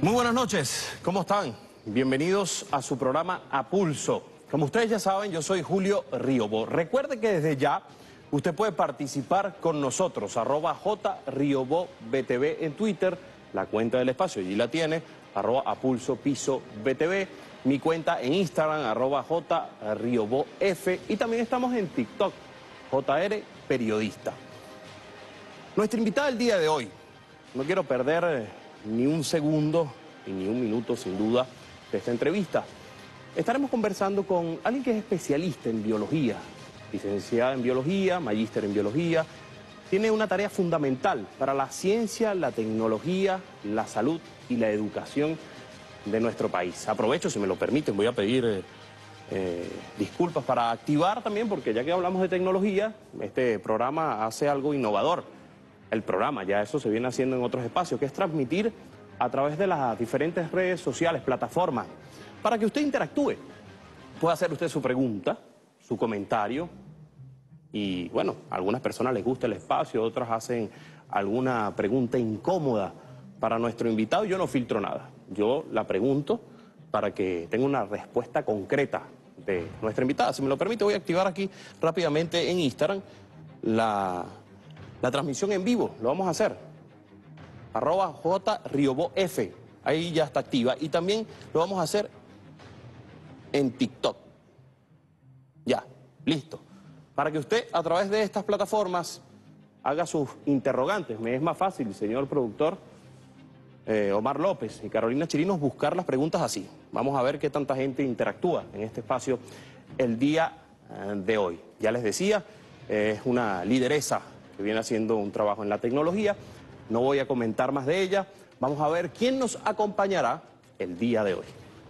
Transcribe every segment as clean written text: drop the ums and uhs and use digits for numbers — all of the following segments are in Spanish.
Muy buenas noches, ¿cómo están? Bienvenidos a su programa A Pulso. Como ustedes ya saben, yo soy Julio Riobó. Recuerde que desde ya usted puede participar con nosotros, @JRiobóBTV en Twitter, la cuenta del espacio, allí la tiene, @APulsoPisoBTV, mi cuenta en Instagram, @JRiobóF, y también estamos en TikTok, JR Periodista. Nuestra invitada del día de hoy, no quiero perder ni un segundo y ni un minuto, sin duda, de esta entrevista. Estaremos conversando con alguien que es especialista en biología, licenciada en biología, magíster en biología. Tiene una tarea fundamental para la ciencia, la tecnología, la salud y la educación de nuestro país. Aprovecho, si me lo permiten, voy a pedir disculpas para activar también, porque ya que hablamos de tecnología, este programa hace algo innovador. El programa, ya eso se viene haciendo en otros espacios, que es transmitir a través de las diferentes redes sociales, plataformas, para que usted interactúe. Puede hacer usted su pregunta, su comentario, y bueno, a algunas personas les gusta el espacio, otras hacen alguna pregunta incómoda para nuestro invitado. Yo no filtro nada, yo la pregunto para que tenga una respuesta concreta de nuestra invitada. Si me lo permite, voy a activar aquí rápidamente en Instagram la transmisión en vivo. Lo vamos a hacer, @JRiobóF, ahí ya está activa, y también lo vamos a hacer en TikTok. Ya, listo. Para que usted a través de estas plataformas haga sus interrogantes. Me es más fácil, señor productor Omar López y Carolina Chirinos, buscar las preguntas así. Vamos a ver qué tanta gente interactúa en este espacio el día de hoy. Ya les decía, es una lideresa que viene haciendo un trabajo en la tecnología. No voy a comentar más de ella. Vamos a ver quién nos acompañará el día de hoy.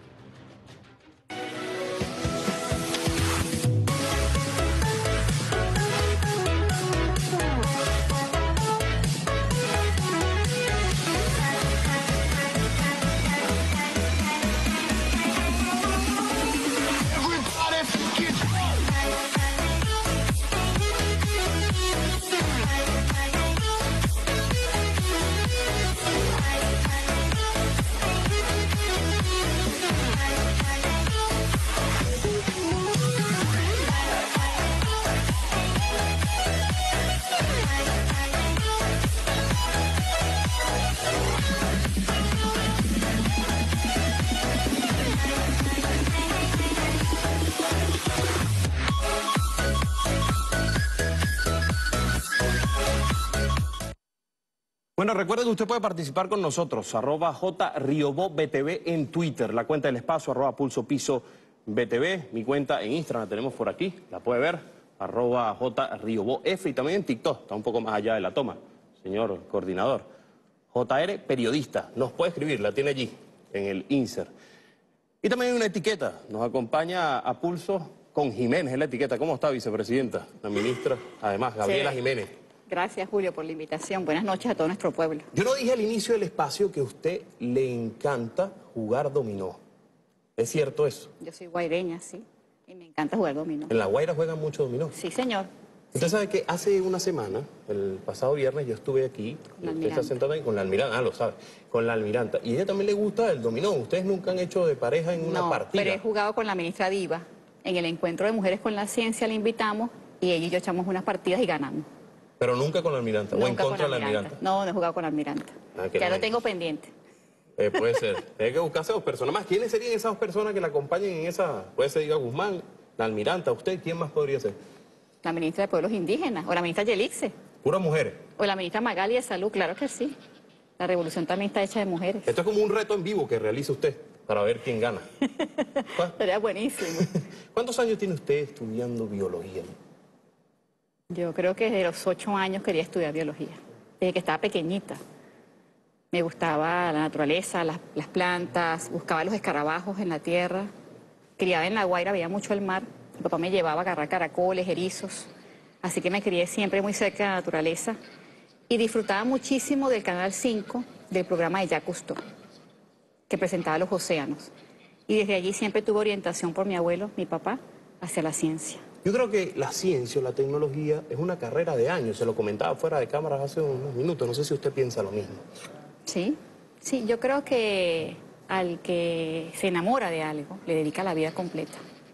Bueno, recuerde que usted puede participar con nosotros, @JRiobóBTV en Twitter, la cuenta del espacio, @PulsoPisoBTV, mi cuenta en Instagram la tenemos por aquí, la puede ver, @JRiobóF, y también en TikTok, está un poco más allá de la toma, señor coordinador. JR Periodista, nos puede escribir, la tiene allí, en el insert. Y también hay una etiqueta, nos acompaña a Pulso con Jiménez, es la etiqueta. ¿Cómo está, vicepresidenta? La ministra, además, Gabriela Jiménez. Gracias, Julio, por la invitación. Buenas noches a todo nuestro pueblo. Yo no dije al inicio del espacio que a usted le encanta jugar dominó. ¿Es cierto eso? Yo soy guaireña, sí, y me encanta jugar dominó. ¿En La Guaira juegan mucho dominó? Sí, señor. Usted sabe que hace una semana, el pasado viernes, yo estuve aquí, usted está sentada ahí con la almiranta, lo sabe, con la almiranta, y a ella también le gusta el dominó. ¿Ustedes nunca han hecho de pareja en una partida? Pero he jugado con la ministra Diva. En el encuentro de Mujeres con la Ciencia la invitamos, y ella y yo echamos unas partidas y ganamos. Pero nunca con la almiranta, o en contra de la almiranta. No, no he jugado con la almiranta. Ya lo tengo pendiente. Puede ser. Hay que buscarse dos personas más. ¿Quiénes serían esas dos personas que la acompañen en esa? Puede ser, diga, Guzmán, la almiranta, usted, ¿quién más podría ser? La ministra de Pueblos Indígenas, o la ministra Yelixe. ¿Puras mujeres? O la ministra Magali de Salud, claro que sí. La revolución también está hecha de mujeres. Esto es como un reto en vivo que realiza usted para ver quién gana. Sería buenísimo. ¿Cuántos años tiene usted estudiando biología? Yo creo que desde los 8 años quería estudiar biología, desde que estaba pequeñita. Me gustaba la naturaleza, las plantas, buscaba los escarabajos en la tierra. Criada en La Guaira, veía mucho el mar. Mi papá me llevaba a agarrar caracoles, erizos. Así que me crié siempre muy cerca de la naturaleza. Y disfrutaba muchísimo del Canal 5, del programa de Jacques Cousteau, que presentaba los océanos. Y desde allí siempre tuve orientación por mi abuelo, mi papá, hacia la ciencia. Yo creo que la ciencia o la tecnología es una carrera de años. Se lo comentaba fuera de cámaras hace unos minutos. No sé si usted piensa lo mismo. Sí, Sí, yo creo que al que se enamora de algo, le dedica la vida completa.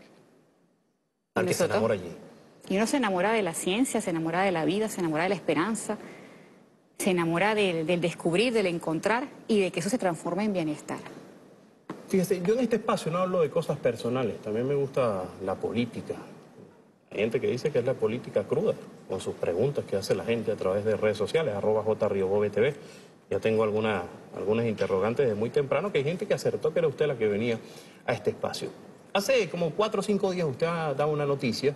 Y Al que se enamora allí. Y uno se enamora de la ciencia, se enamora de la vida, se enamora de la esperanza, se enamora del descubrir, del encontrar y de que eso se transforme en bienestar. Fíjese, yo en este espacio no hablo de cosas personales, también me gusta la política. Hay gente que dice que es la política cruda, con sus preguntas que hace la gente a través de redes sociales, @jriobobtv. Ya tengo algunas interrogantes de muy temprano, que hay gente que acertó que era usted la que venía a este espacio. Hace como 4 o 5 días usted ha dado una noticia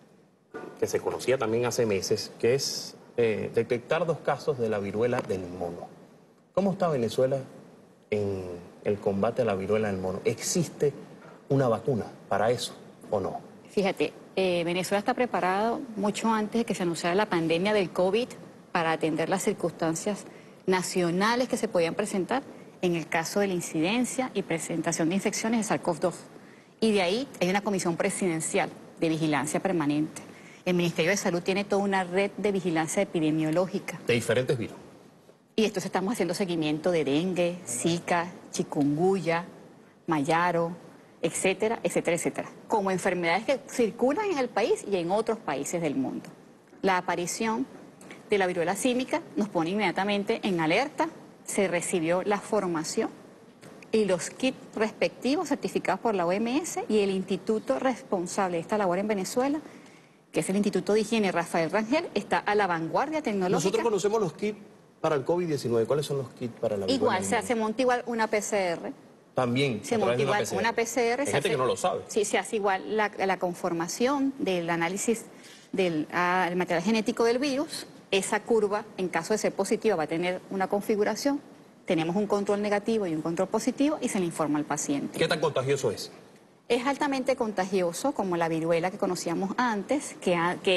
que se conocía también hace meses, que es detectar 2 casos de la viruela del mono. ¿Cómo está Venezuela en el combate a la viruela del mono? ¿Existe una vacuna para eso o no? Fíjate, Venezuela está preparado mucho antes de que se anunciara la pandemia del COVID para atender las circunstancias nacionales que se podían presentar en el caso de la incidencia y presentación de infecciones de SARS-CoV-2. Y de ahí hay una comisión presidencial de vigilancia permanente. El Ministerio de Salud tiene toda una red de vigilancia epidemiológica. De diferentes virus. Y entonces estamos haciendo seguimiento de dengue, zika, chikungunya, mayaro, etcétera, etcétera, etcétera. Como enfermedades que circulan en el país y en otros países del mundo. La aparición de la viruela símica nos pone inmediatamente en alerta. Se recibió la formación y los kits respectivos certificados por la OMS y el instituto responsable de esta labor en Venezuela, que es el Instituto de Higiene Rafael Rangel, está a la vanguardia tecnológica. Nosotros conocemos los kits para el COVID-19. ¿Cuáles son los kits para la viruela? Igual, se monta igual una PCR. También, se monta igual una PCR. Hay gente que no lo sabe. Sí, se hace igual la conformación del análisis del material genético del virus. Esa curva, en caso de ser positiva, va a tener una configuración. Tenemos un control negativo y un control positivo y se le informa al paciente. ¿Qué tan contagioso es? Es altamente contagioso, como la viruela que conocíamos antes, que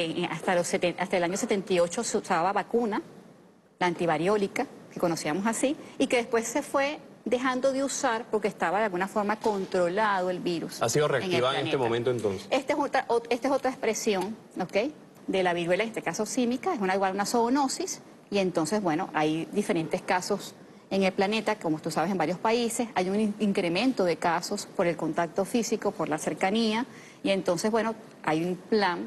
hasta el año 78 se usaba vacuna, la antivariólica, que conocíamos así, y que después se fue dejando de usar porque estaba de alguna forma controlado el virus. ¿Ha sido reactivada en este momento entonces? Esta es otra expresión, ¿ok?, de la viruela, en este caso símica, es igual una zoonosis, y entonces, bueno, hay diferentes casos en el planeta, como tú sabes, en varios países, hay un incremento de casos por el contacto físico, por la cercanía, y entonces, bueno, hay un plan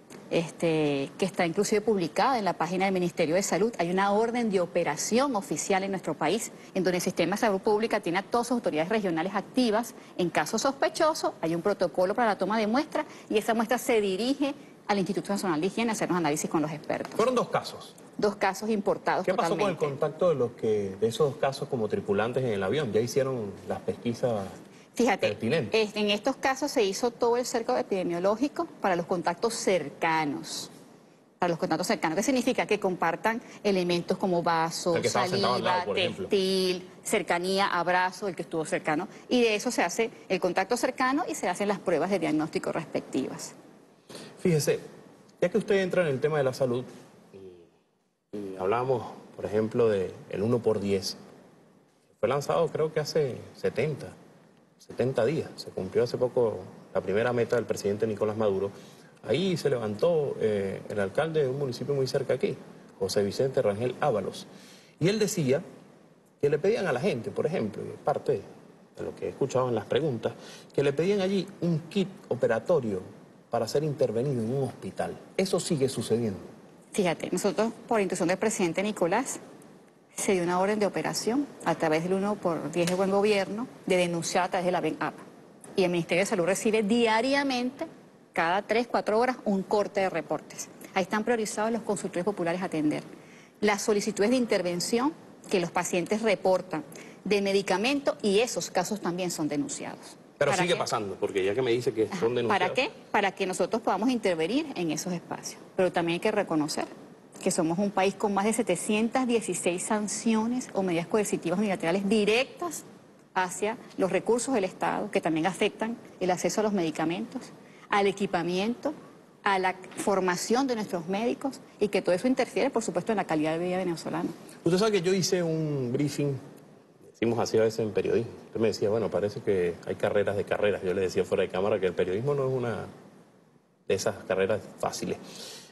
que está inclusive publicada en la página del Ministerio de Salud. Hay una orden de operación oficial en nuestro país, en donde el Sistema de Salud Pública tiene a todas sus autoridades regionales activas. En caso sospechoso, hay un protocolo para la toma de muestra, y esa muestra se dirige al Instituto Nacional de Higiene a hacer los análisis con los expertos. Fueron 2 casos. 2 casos importados. ¿Qué pasó totalmente con el contacto de esos 2 casos como tripulantes en el avión? ¿Ya hicieron las pesquisas pertinentes? En estos casos se hizo todo el cerco epidemiológico para los contactos cercanos. Para los contactos cercanos. ¿Qué significa? Que compartan elementos como vaso, saliva, textil, cercanía, abrazo, el que estuvo cercano. Y de eso se hace el contacto cercano y se hacen las pruebas de diagnóstico respectivas. Fíjese, ya que usted entra en el tema de la salud, y hablábamos, por ejemplo, del 1x10, fue lanzado creo que hace 70 días, se cumplió hace poco la primera meta del presidente Nicolás Maduro. Ahí se levantó el alcalde de un municipio muy cerca aquí, José Vicente Rangel Ábalos, y él decía que le pedían a la gente, por ejemplo, y parte de lo que he escuchado en las preguntas, que le pedían allí un kit operatorio para ser intervenido en un hospital. ¿Eso sigue sucediendo? Fíjate, nosotros, por instrucción del presidente Nicolás, se dio una orden de operación a través del 1x10 de Buen Gobierno de denunciar a través de la VEN App. Y el Ministerio de Salud recibe diariamente, cada 3-4 horas, un corte de reportes. Ahí están priorizados los consultorios populares a atender. Las solicitudes de intervención que los pacientes reportan de medicamento, y esos casos también son denunciados. Pero sigue pasando, porque ya que me dice que son denunciados. ¿Para qué? Para que nosotros podamos intervenir en esos espacios. Pero también hay que reconocer que somos un país con más de 716 sanciones o medidas coercitivas unilaterales directas hacia los recursos del Estado, que también afectan el acceso a los medicamentos, al equipamiento, a la formación de nuestros médicos, y que todo eso interfiere, por supuesto, en la calidad de vida venezolana. Usted sabe que yo hice un briefing, decimos así a veces en periodismo. Usted me decía, bueno, parece que hay carreras de carreras. Yo le decía fuera de cámara que el periodismo no es una de esas carreras fáciles.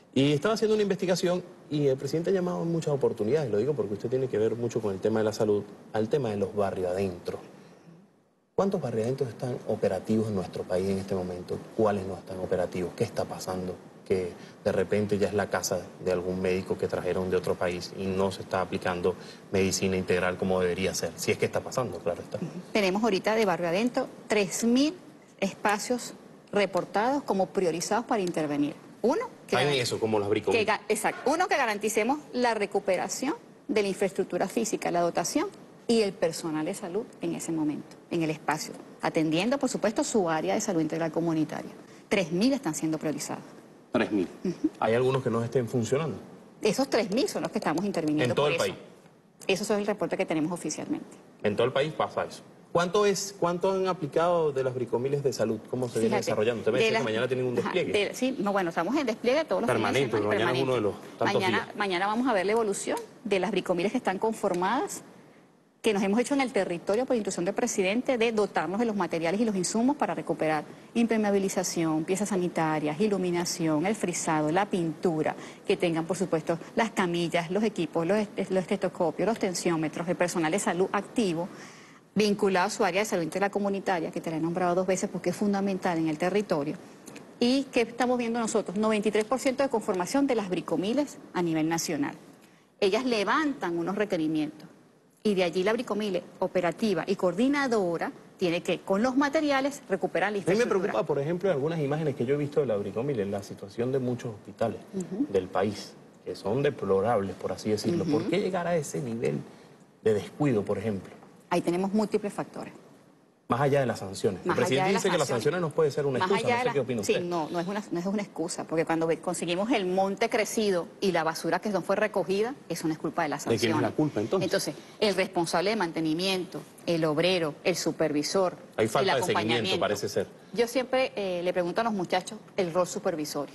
Y estaba haciendo una investigación y el presidente ha llamado en muchas oportunidades, lo digo porque usted tiene que ver mucho con el tema de la salud, al tema de los barrios adentro. ¿Cuántos barrios adentro están operativos en nuestro país en este momento? ¿Cuáles no están operativos? ¿Qué está pasando? Que de repente ya es la casa de algún médico que trajeron de otro país y no se está aplicando medicina integral como debería ser. Si es que está pasando, claro está. Tenemos ahorita de barrio adentro 3.000 espacios reportados como priorizados para intervenir. Uno, Hay eso, como las bricos. Exacto. Uno, que garanticemos la recuperación de la infraestructura física, la dotación y el personal de salud en ese momento, en el espacio, atendiendo, por supuesto, su área de salud integral comunitaria. 3.000 están siendo priorizados. 3.000. ¿Hay algunos que no estén funcionando? Esos 3.000 son los que estamos interviniendo. ¿En todo el país? Eso es el reporte que tenemos oficialmente. En todo el país pasa eso. ¿Cuánto han aplicado de las bricomiles de salud? ¿Cómo se viene desarrollando? Usted me dice que mañana tienen un despliegue. Bueno, estamos en despliegue todos los permanente, fines de semana. Mañana es uno de los tantos días. Mañana vamos a ver la evolución de las bricomiles que están conformadas, que nos hemos hecho en el territorio por instrucción del presidente de dotarnos de los materiales y los insumos para recuperar impermeabilización, piezas sanitarias, iluminación, el frisado, la pintura, que tengan, por supuesto, las camillas, los equipos, los estetoscopios, los tensiómetros, el personal de salud activo, vinculado a su área de salud integral comunitaria, que te la he nombrado 2 veces porque es fundamental en el territorio. ¿Y qué estamos viendo nosotros? 93% de conformación de las bricomiles a nivel nacional. Ellas levantan unos requerimientos y de allí la bricomile operativa y coordinadora tiene que, con los materiales, recuperar la infraestructura. A mí me preocupa, por ejemplo, algunas imágenes que yo he visto de la bricomile, la situación de muchos hospitales del país, que son deplorables, por así decirlo. ¿Por qué llegar a ese nivel de descuido, por ejemplo? Ahí tenemos múltiples factores. Más allá de las sanciones. El presidente dice que las sanciones no puede ser una excusa, no sé qué opina usted. Sí, no es una excusa, porque cuando conseguimos el monte crecido y la basura que no fue recogida, eso no es culpa de las sanciones. ¿De quién es la culpa entonces? Entonces, el responsable de mantenimiento, el obrero, el supervisor, hay falta el de seguimiento, parece ser. Yo siempre le pregunto a los muchachos el rol supervisorio.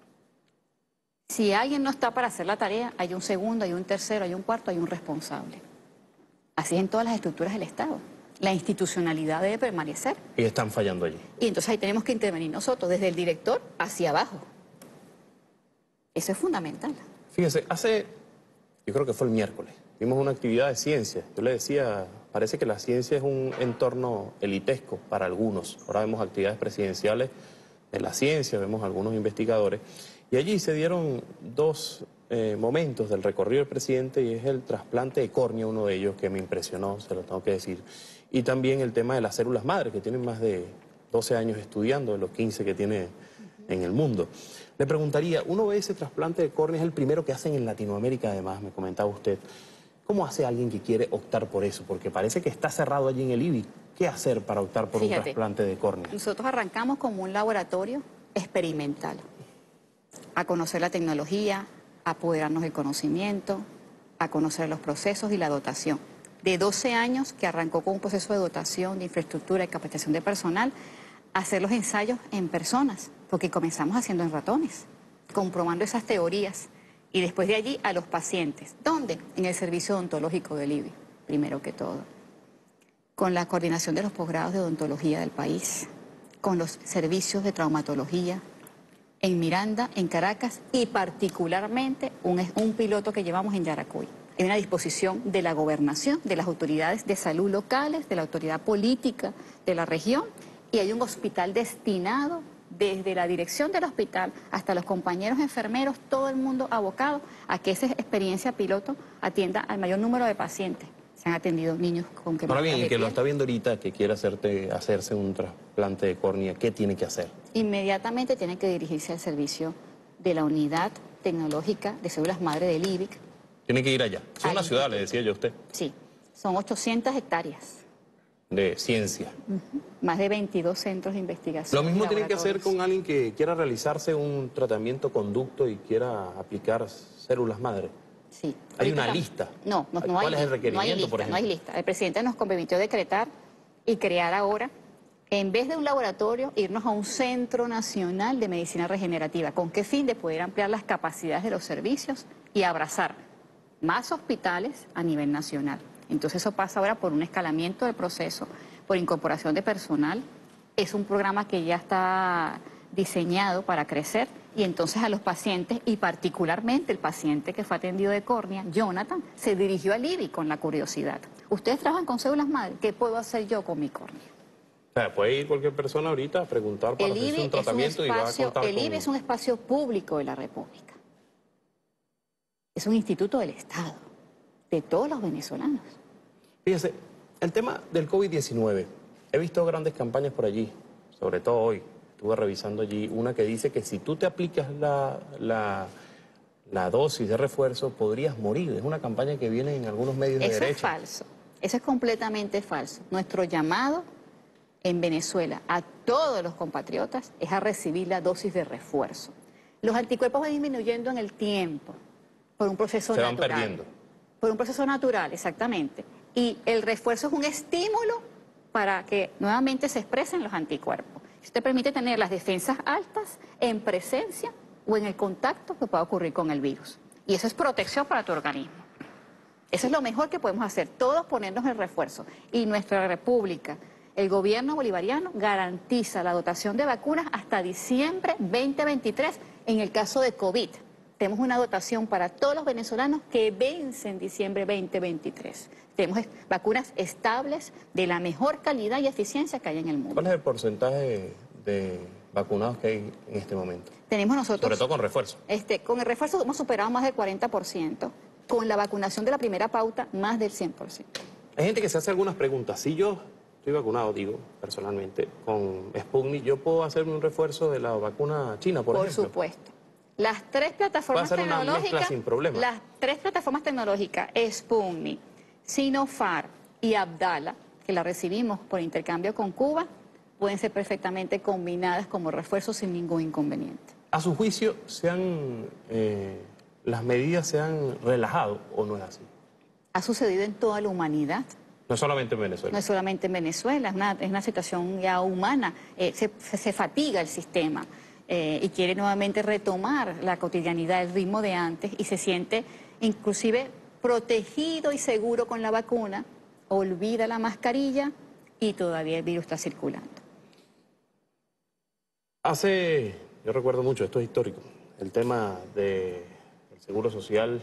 Si alguien no está para hacer la tarea, hay un segundo, hay un tercero, hay un cuarto, hay un responsable. Así es en todas las estructuras del Estado. La institucionalidad debe permanecer. Y están fallando allí. Y entonces ahí tenemos que intervenir nosotros, desde el director hacia abajo. Eso es fundamental. Fíjese, yo creo que fue el miércoles, vimos una actividad de ciencia. Yo le decía, parece que la ciencia es un entorno elitesco para algunos. Ahora vemos actividades presidenciales de la ciencia, vemos algunos investigadores. Y allí se dieron 2 momentos del recorrido del presidente y es el trasplante de córnea, uno de ellos que me impresionó, se lo tengo que decir. Y también el tema de las células madre, que tienen más de 12 años estudiando, de los 15 que tiene en el mundo. Le preguntaría, uno ve ese trasplante de córnea, es el primero que hacen en Latinoamérica además, me comentaba usted. ¿Cómo hace alguien que quiere optar por eso? Porque parece que está cerrado allí en el IBI. ¿Qué hacer para optar por un trasplante de córnea? Nosotros arrancamos como un laboratorio experimental, a conocer la tecnología, a apoderarnos del conocimiento, a conocer los procesos y la dotación. De 12 años que arrancó con un proceso de dotación, de infraestructura y capacitación de personal, hacer los ensayos en personas, porque comenzamos haciendo en ratones, comprobando esas teorías. Y después de allí a los pacientes. ¿Dónde? En el servicio odontológico del IBI, primero que todo. Con la coordinación de los posgrados de odontología del país, con los servicios de traumatología, en Miranda, en Caracas y particularmente un piloto que llevamos en Yaracuy. Hay una disposición de la gobernación, de las autoridades de salud locales, de la autoridad política de la región y hay un hospital destinado desde la dirección del hospital hasta los compañeros enfermeros, todo el mundo abocado a que esa experiencia piloto atienda al mayor número de pacientes. Se han atendido niños con quemaduras. Ahora bien, el que lo está viendo ahorita, que quiere hacerse un trasplante de córnea, ¿qué tiene que hacer? Inmediatamente tiene que dirigirse al servicio de la unidad tecnológica de células madre del IBIC. Tiene que ir allá. Es una ciudad, le decía yo a usted. Sí, son 800 hectáreas. De ciencia. Más de 22 centros de investigación. Lo mismo tiene que hacer con alguien que quiera realizarse un tratamiento conducto y quiera aplicar células madre. Sí. ¿Hay una lista? No ¿Cuál es el requerimiento, por ejemplo? No hay lista. El presidente nos comprometió a decretar y crear ahora, en vez de un laboratorio, irnos a un Centro Nacional de Medicina Regenerativa. ¿Con qué fin? De poder ampliar las capacidades de los servicios y abrazar más hospitales a nivel nacional. Entonces eso pasa ahora por un escalamiento del proceso, por incorporación de personal. Es un programa que ya está diseñado para crecer Y entonces a los pacientes, y particularmente el paciente que fue atendido de córnea, Jonathan, se dirigió al IBI con la curiosidad. Ustedes trabajan con células madre, ¿qué puedo hacer yo con mi córnea? O sea, puede ir cualquier persona ahorita a preguntar para hacerse un tratamiento y va a contar El IBI es un espacio público de la República. Es un instituto del Estado, de todos los venezolanos. Fíjese, el tema del COVID-19, he visto grandes campañas por allí, sobre todo hoy. Estuve revisando allí una que dice que si tú te aplicas la dosis de refuerzo, podrías morir. Es una campaña que viene en algunos medios de derecha. Eso es falso. Eso es completamente falso. Nuestro llamado en Venezuela a todos los compatriotas es a recibir la dosis de refuerzo. Los anticuerpos van disminuyendo en el tiempo por un proceso natural. Se van perdiendo. Por un proceso natural, exactamente. Y el refuerzo es un estímulo para que nuevamente se expresen los anticuerpos. Esto te permite tener las defensas altas en presencia o en el contacto que pueda ocurrir con el virus. Y eso es protección para tu organismo. Eso es lo mejor que podemos hacer, todos ponernos el refuerzo. Y nuestra república, el gobierno bolivariano, garantiza la dotación de vacunas hasta diciembre 2023 en el caso de COVID. Tenemos una dotación para todos los venezolanos que vence en diciembre 2023. Tenemos vacunas estables de la mejor calidad y eficiencia que hay en el mundo. ¿Cuál es el porcentaje de vacunados que hay en este momento? Tenemos nosotros... Sobre todo con refuerzo. Con el refuerzo hemos superado más del 40%. Con la vacunación de la primera pauta, más del 100%. Hay gente que se hace algunas preguntas. Si yo estoy vacunado, digo, personalmente, con Sputnik, ¿yo puedo hacerme un refuerzo de la vacuna china, por ejemplo? Por supuesto. Las tres plataformas tecnológicas... Una mezcla sin problema. Las tres plataformas tecnológicas, Sputnik, Sinopharm y Abdala, que la recibimos por intercambio con Cuba, pueden ser perfectamente combinadas como refuerzo sin ningún inconveniente. ¿A su juicio las medidas se han relajado o no es así? Ha sucedido en toda la humanidad. No solamente en Venezuela. No es solamente en Venezuela, es una situación ya humana. Se fatiga el sistema y quiere nuevamente retomar la cotidianidad, el ritmo de antes y se siente inclusive protegido y seguro con la vacuna, olvida la mascarilla y todavía el virus está circulando. Yo recuerdo mucho, esto es histórico, el tema del Seguro Social,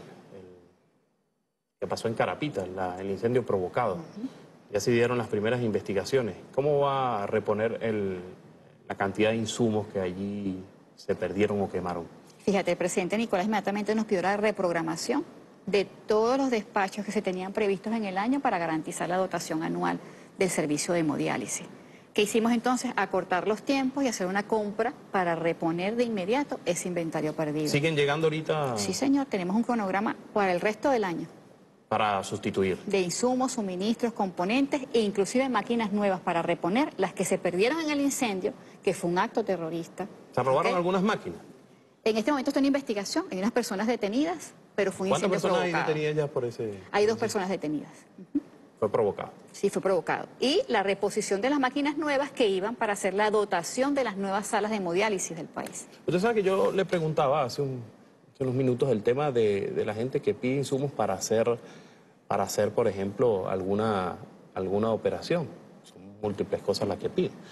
que pasó en Carapita, el incendio provocado. Ya se dieron las primeras investigaciones. ¿Cómo va a reponer la cantidad de insumos que allí se perdieron o quemaron? Fíjate, el presidente Nicolás inmediatamente nos pidió la reprogramación de todos los despachos que se tenían previstos en el año para garantizar la dotación anual del servicio de hemodiálisis. ¿Qué hicimos entonces? Acortar los tiempos y hacer una compra para reponer de inmediato ese inventario perdido. ¿Siguen llegando ahorita? Sí, señor, tenemos un cronograma para el resto del año. Para sustituir. De insumos, suministros, componentes e inclusive máquinas nuevas para reponer las que se perdieron en el incendio, que fue un acto terrorista. ¿Se robaron algunas máquinas? En este momento está en investigación, hay unas personas detenidas, pero fue un incendio provocado. ¿Cuántas personas hay detenidas ya por ese...? Hay 2 personas detenidas. Fue provocado. Sí, fue provocado. Y la reposición de las máquinas nuevas que iban para hacer la dotación de las nuevas salas de hemodiálisis del país. Usted sabe que yo le preguntaba hace unos minutos el tema de la gente que pide insumos para hacer, por ejemplo, alguna operación. Son múltiples cosas las que piden.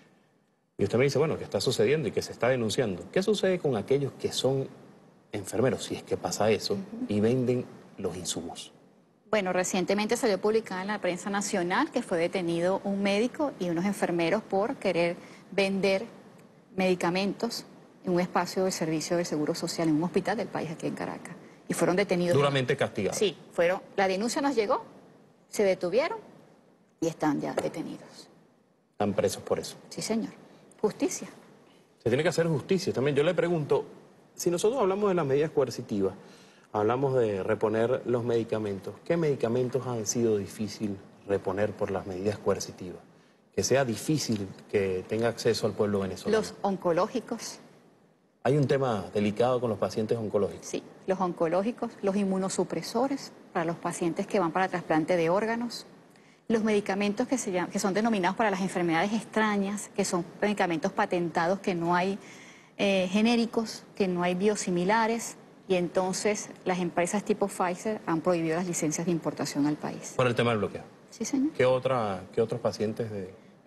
Y usted me dice, bueno, que está sucediendo y que se está denunciando. ¿Qué sucede con aquellos que son enfermeros, si es que pasa eso, y venden los insumos? Bueno, recientemente salió publicada en la prensa nacional que fue detenido un médico y unos enfermeros por querer vender medicamentos en un espacio de servicio del Seguro Social, en un hospital del país aquí en Caracas. Y fueron detenidos. Duramente castigados. Sí, la denuncia nos llegó, se detuvieron y están ya detenidos. Están presos por eso. Sí, señor. Justicia. Se tiene que hacer justicia también. Yo le pregunto, si nosotros hablamos de las medidas coercitivas, hablamos de reponer los medicamentos, ¿qué medicamentos han sido difícil reponer por las medidas coercitivas? Que sea difícil que tenga acceso al pueblo venezolano. Los oncológicos. Hay un tema delicado con los pacientes oncológicos. Sí, los oncológicos, los inmunosupresores para los pacientes que van para trasplante de órganos, los medicamentos que son denominados para las enfermedades extrañas, que son medicamentos patentados, que no hay genéricos, que no hay biosimilares, y entonces las empresas tipo Pfizer han prohibido las licencias de importación al país. Por el tema del bloqueo. Sí, señor. ¿Qué otros pacientes de...?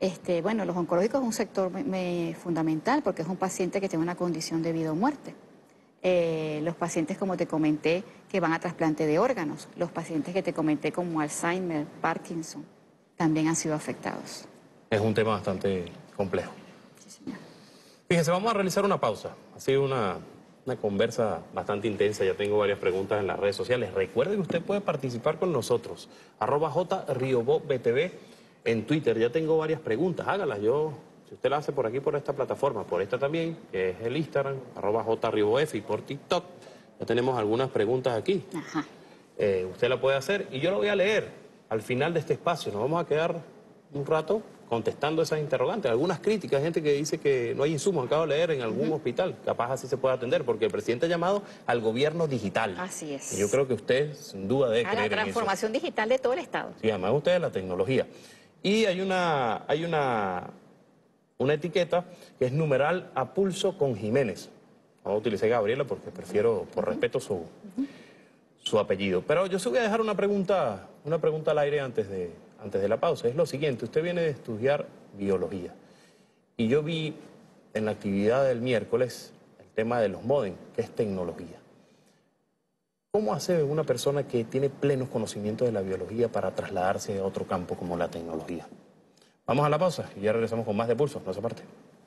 Bueno, los oncológicos es un sector fundamental porque es un paciente que tiene una condición de vida o muerte. Los pacientes, como te comenté, que van a trasplante de órganos, los pacientes que te comenté como Alzheimer, Parkinson, también han sido afectados. Es un tema bastante complejo. Sí, señor. Fíjense, vamos a realizar una pausa. Ha sido una conversa bastante intensa, ya tengo varias preguntas en las redes sociales. Recuerde que usted puede participar con nosotros, @JRiobobTV en Twitter. Ya tengo varias preguntas, hágalas. Si usted la hace por aquí, por esta plataforma, por esta también, que es el Instagram, @JRiobF, y por TikTok, ya tenemos algunas preguntas aquí. Ajá. Usted la puede hacer y yo la voy a leer al final de este espacio. Nos vamos a quedar un rato contestando esas interrogantes. Algunas críticas, gente que dice que no hay insumos, acabo de leer en algún hospital, capaz así se puede atender, porque el presidente ha llamado al gobierno digital. Así es. Y yo creo que usted, sin duda, debe creer en eso. La transformación digital de todo el Estado. Sí, además usted es la tecnología. Y hay una etiqueta que es numeral a pulso con Jiménez. Vamos a utilizar Gabriela porque prefiero, por respeto, su apellido. Pero yo se voy a dejar una pregunta al aire antes de la pausa. Es lo siguiente, usted viene de estudiar biología. Y yo vi en la actividad del miércoles el tema de los módems, que es tecnología. ¿Cómo hace una persona que tiene plenos conocimientos de la biología para trasladarse a otro campo como la tecnología? Vamos a la pausa y ya regresamos con más de Pulso. No se aparte.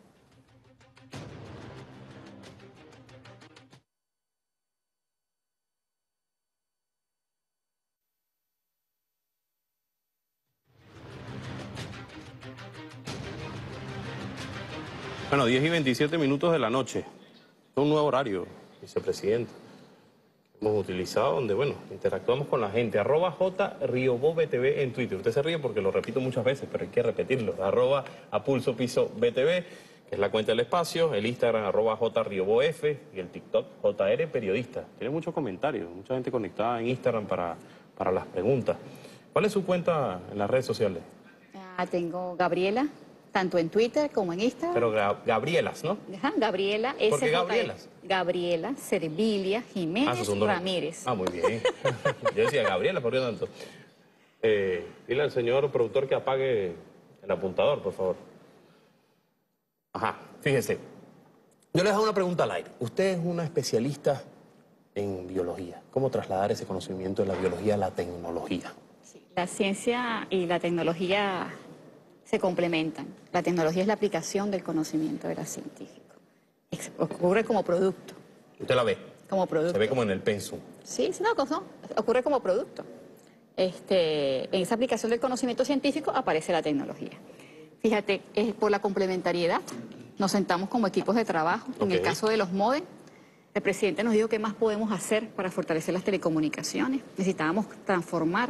Bueno, 10:27 de la noche. Es un nuevo horario, vicepresidente. Hemos utilizado donde, bueno, interactuamos con la gente. @JRiobobTV en Twitter. Usted se ríe porque lo repito muchas veces, pero hay que repetirlo. @APulsoPisoBTV, que es la cuenta del espacio. El Instagram, @JRiobofF. Y el TikTok, JR Periodista. Tiene muchos comentarios, mucha gente conectada en Instagram para las preguntas. ¿Cuál es su cuenta en las redes sociales? Tengo Gabriela, tanto en Twitter como en Instagram. Pero Gabrielas, ¿no? Ajá, Gabriela, ¿Por qué Gabrielas? Gabriela Servilia Jiménez Ramírez. Muy bien. Yo decía, Gabriela, ¿por qué tanto? Dile al señor productor que apague el apuntador, por favor. Ajá, fíjese. Yo le dejo una pregunta al aire. Usted es una especialista en biología. ¿Cómo trasladar ese conocimiento de la biología a la tecnología? Sí, la ciencia y la tecnología se complementan. La tecnología es la aplicación del conocimiento de la científico. Ocurre como producto. ¿Usted la ve? Como producto. Se ve como en el pensum. Sí, no, ocurre como producto. En esa aplicación del conocimiento científico aparece la tecnología. Fíjate, por la complementariedad, nos sentamos como equipos de trabajo. En el caso de los MODEM, el presidente nos dijo qué más podemos hacer para fortalecer las telecomunicaciones. Necesitábamos transformar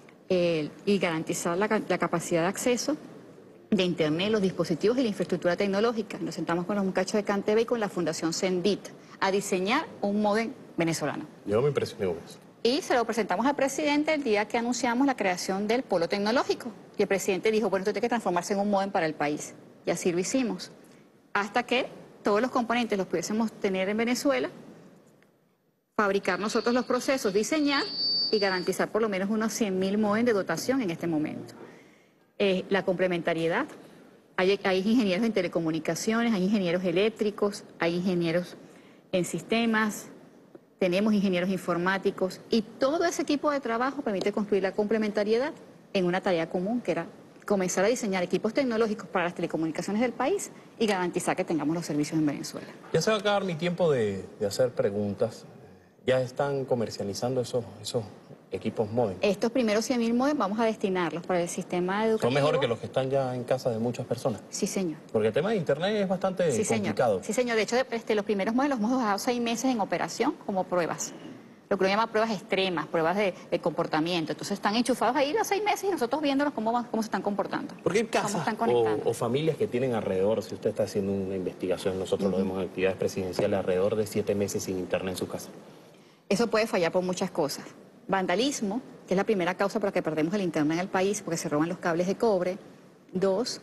y garantizar la capacidad de acceso de Internet, los dispositivos y la infraestructura tecnológica. Nos sentamos con los muchachos de CanTV y con la Fundación Sendit a diseñar un módem venezolano. Yo me impresioné con eso. Y se lo presentamos al presidente el día que anunciamos la creación del polo tecnológico. Y el presidente dijo, bueno, esto tiene que transformarse en un módem para el país. Y así lo hicimos. Hasta que todos los componentes los pudiésemos tener en Venezuela, fabricar nosotros los procesos, diseñar y garantizar por lo menos unos 100.000 módems de dotación en este momento. La complementariedad. Hay ingenieros en telecomunicaciones, hay ingenieros eléctricos, hay ingenieros en sistemas, tenemos ingenieros informáticos y todo ese equipo de trabajo permite construir la complementariedad en una tarea común que era comenzar a diseñar equipos tecnológicos para las telecomunicaciones del país y garantizar que tengamos los servicios en Venezuela. Ya se va a acabar mi tiempo de hacer preguntas. ¿Ya están comercializando esos equipos módems? Estos primeros 100.000 módems vamos a destinarlos para el sistema educativo. ¿Son mejores que los que están ya en casa de muchas personas? Sí, señor. Porque el tema de Internet es bastante complicado. Sí, señor. De hecho, los primeros módelos los hemos dejado 6 meses en operación como pruebas. Lo que uno llama pruebas extremas, pruebas de comportamiento. Entonces están enchufados ahí los 6 meses y nosotros viéndolos cómo se están comportando. Porque hay casas o familias que tienen alrededor, si usted está haciendo una investigación, nosotros lo vemos en actividades presidenciales, alrededor de 7 meses sin Internet en su casa. Eso puede fallar por muchas cosas. Vandalismo, que es la primera causa por la que perdemos el Internet en el país, porque se roban los cables de cobre. 2,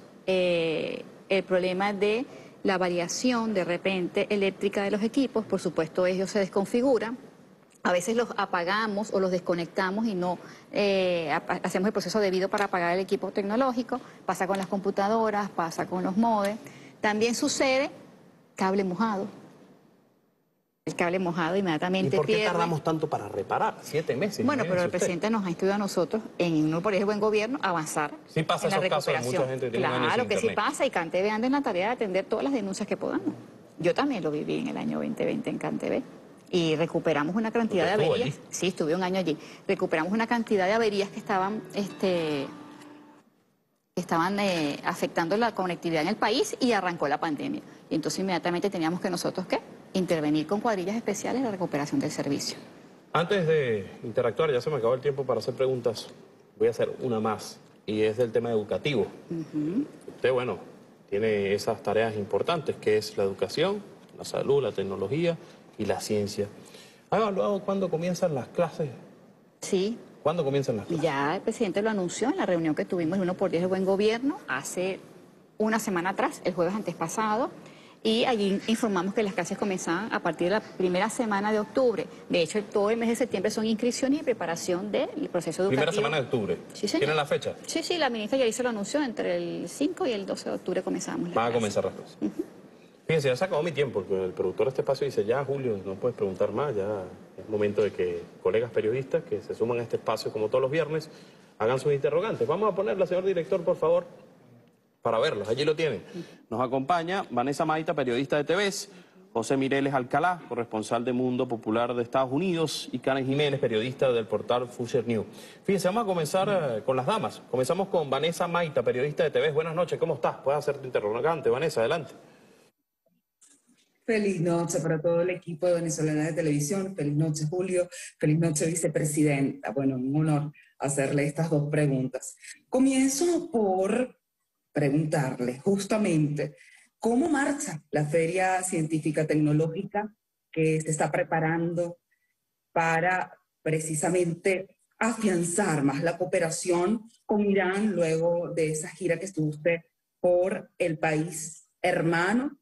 el problema de la variación de repente eléctrica de los equipos, por supuesto ellos se desconfiguran. A veces los apagamos o los desconectamos y no hacemos el proceso debido para apagar el equipo tecnológico. Pasa con las computadoras, pasa con los módems. También sucede cable mojado. El cable mojado inmediatamente ¿Y por qué pierde. tardamos tanto para reparar? 7 meses. Bueno, pero el usted. presidente nos ha instruido a nosotros, en no por el buen gobierno, avanzar Sí pasa en la esos casos de recuperación. mucha gente que tiene un año Claro sin que sí internet. pasa, y CanTV anda en la tarea de atender todas las denuncias que podamos. Yo también lo viví en el año 2020 en CanTV. Y recuperamos una cantidad de ¿Usted estuvo averías. allí? Sí, estuve un año allí. Recuperamos una cantidad de averías que estaban afectando la conectividad en el país, y arrancó la pandemia. Y entonces inmediatamente teníamos que nosotros, ¿qué? Intervenir con cuadrillas especiales en la recuperación del servicio. Antes de interactuar, ya se me acabó el tiempo para hacer preguntas. Voy a hacer una más, y es del tema educativo. Usted, bueno, tiene esas tareas importantes, que es la educación, la salud, la tecnología y la ciencia. ¿Ha evaluado cuándo comienzan las clases? Sí. ¿Cuándo comienzan las clases? Ya el presidente lo anunció en la reunión que tuvimos el 1x10 del Buen Gobierno hace una semana atrás, el jueves antes pasado, y allí informamos que las clases comenzaban a partir de la primera semana de octubre. De hecho, todo el mes de septiembre son inscripciones y preparación del proceso educativo. Primera semana de octubre. Sí, señor. ¿Tienen la fecha? Sí, sí, la ministra ya hizo lo anunció, entre el 5 y el 12 de octubre comenzamos las Van a clases. comenzar las clases. Fíjense, ya se acabó mi tiempo, porque el productor de este espacio dice, ya Julio, no puedes preguntar más, ya es momento de que colegas periodistas que se suman a este espacio como todos los viernes, hagan sus interrogantes. Vamos a ponerla, señor director, por favor, para verlos. Allí lo tienen. Nos acompaña Vanessa Maita, periodista de TVS, José Mireles Alcalá, corresponsal de Mundo Popular de Estados Unidos, y Karen Jiménez, periodista del portal Future News. Fíjense, vamos a comenzar con las damas. Comenzamos con Vanessa Maita, periodista de TVS. Buenas noches, ¿cómo estás? Puedes hacer tu interrogante, Vanessa, adelante. Feliz noche para todo el equipo de Venezolana de Televisión. Feliz noche, Julio. Feliz noche, vicepresidenta. Bueno, un honor hacerle estas dos preguntas. Comienzo por preguntarle justamente cómo marcha la Feria Científica Tecnológica que se está preparando para precisamente afianzar más la cooperación con Irán luego de esa gira que estuvo usted por el país hermano,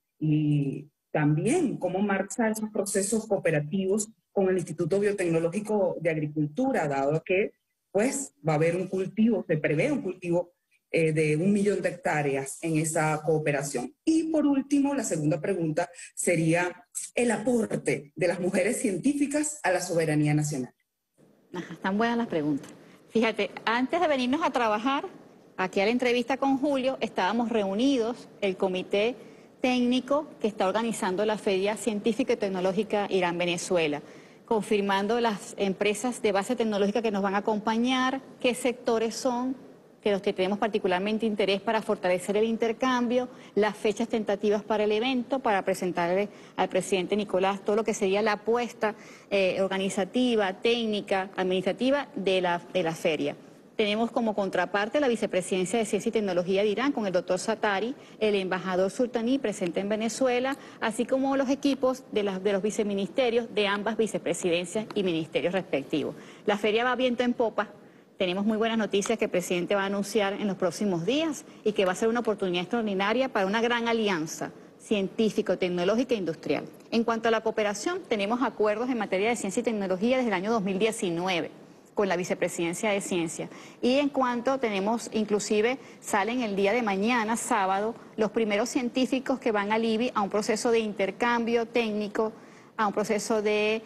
y también cómo marchan esos procesos cooperativos con el Instituto Biotecnológico de Agricultura, dado que pues va a haber un cultivo, se prevé un cultivo de 1 millón de hectáreas en esa cooperación. Y por último, la segunda pregunta sería el aporte de las mujeres científicas a la soberanía nacional. Ajá, están buenas las preguntas. Fíjate, antes de venirnos a trabajar, aquí a la entrevista con Julio, estábamos reunidos, el comité técnico que está organizando la Feria Científica y Tecnológica Irán-Venezuela, confirmando las empresas de base tecnológica que nos van a acompañar, qué sectores son, que los que tenemos particularmente interés para fortalecer el intercambio, las fechas tentativas para el evento, para presentarle al presidente Nicolás todo lo que sería la apuesta organizativa, técnica, administrativa de la feria. Tenemos como contraparte la Vicepresidencia de Ciencia y Tecnología de Irán con el doctor Satari, el embajador Sultani presente en Venezuela, así como los equipos de los viceministerios de ambas vicepresidencias y ministerios respectivos. La feria va viento en popa. Tenemos muy buenas noticias que el presidente va a anunciar en los próximos días y que va a ser una oportunidad extraordinaria para una gran alianza científico, tecnológica e industrial. En cuanto a la cooperación, tenemos acuerdos en materia de ciencia y tecnología desde el año 2019 con la Vicepresidencia de Ciencia. Y en cuanto tenemos, inclusive salen el día de mañana, sábado, los primeros científicos que van al IBI a un proceso de intercambio técnico, a un proceso de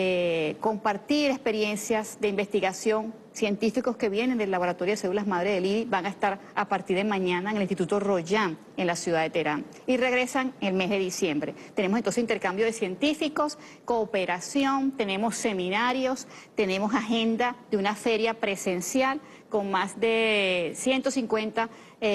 compartir experiencias de investigación. Científicos que vienen del Laboratorio de Células Madre del IBI van a estar a partir de mañana en el Instituto Royan, en la ciudad de Teherán, y regresan el mes de diciembre. Tenemos entonces intercambio de científicos, cooperación, tenemos seminarios, tenemos agenda de una feria presencial con más de 150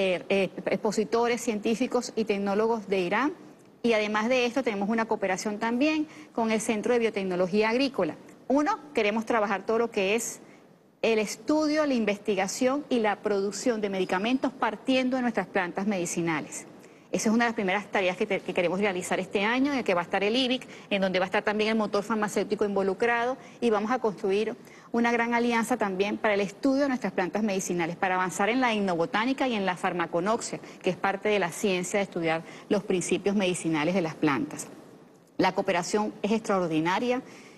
expositores científicos y tecnólogos de Irán. Y además de esto tenemos una cooperación también con el Centro de Biotecnología Agrícola. Uno, queremos trabajar todo lo que es el estudio, la investigación y la producción de medicamentos partiendo de nuestras plantas medicinales. Esa es una de las primeras tareas que queremos realizar este año, en el que va a estar el IBIC, en donde va a estar también el motor farmacéutico involucrado, y vamos a construir una gran alianza también para el estudio de nuestras plantas medicinales, para avanzar en la etnobotánica y en la farmaconoxia, que es parte de la ciencia de estudiar los principios medicinales de las plantas. La cooperación es extraordinaria.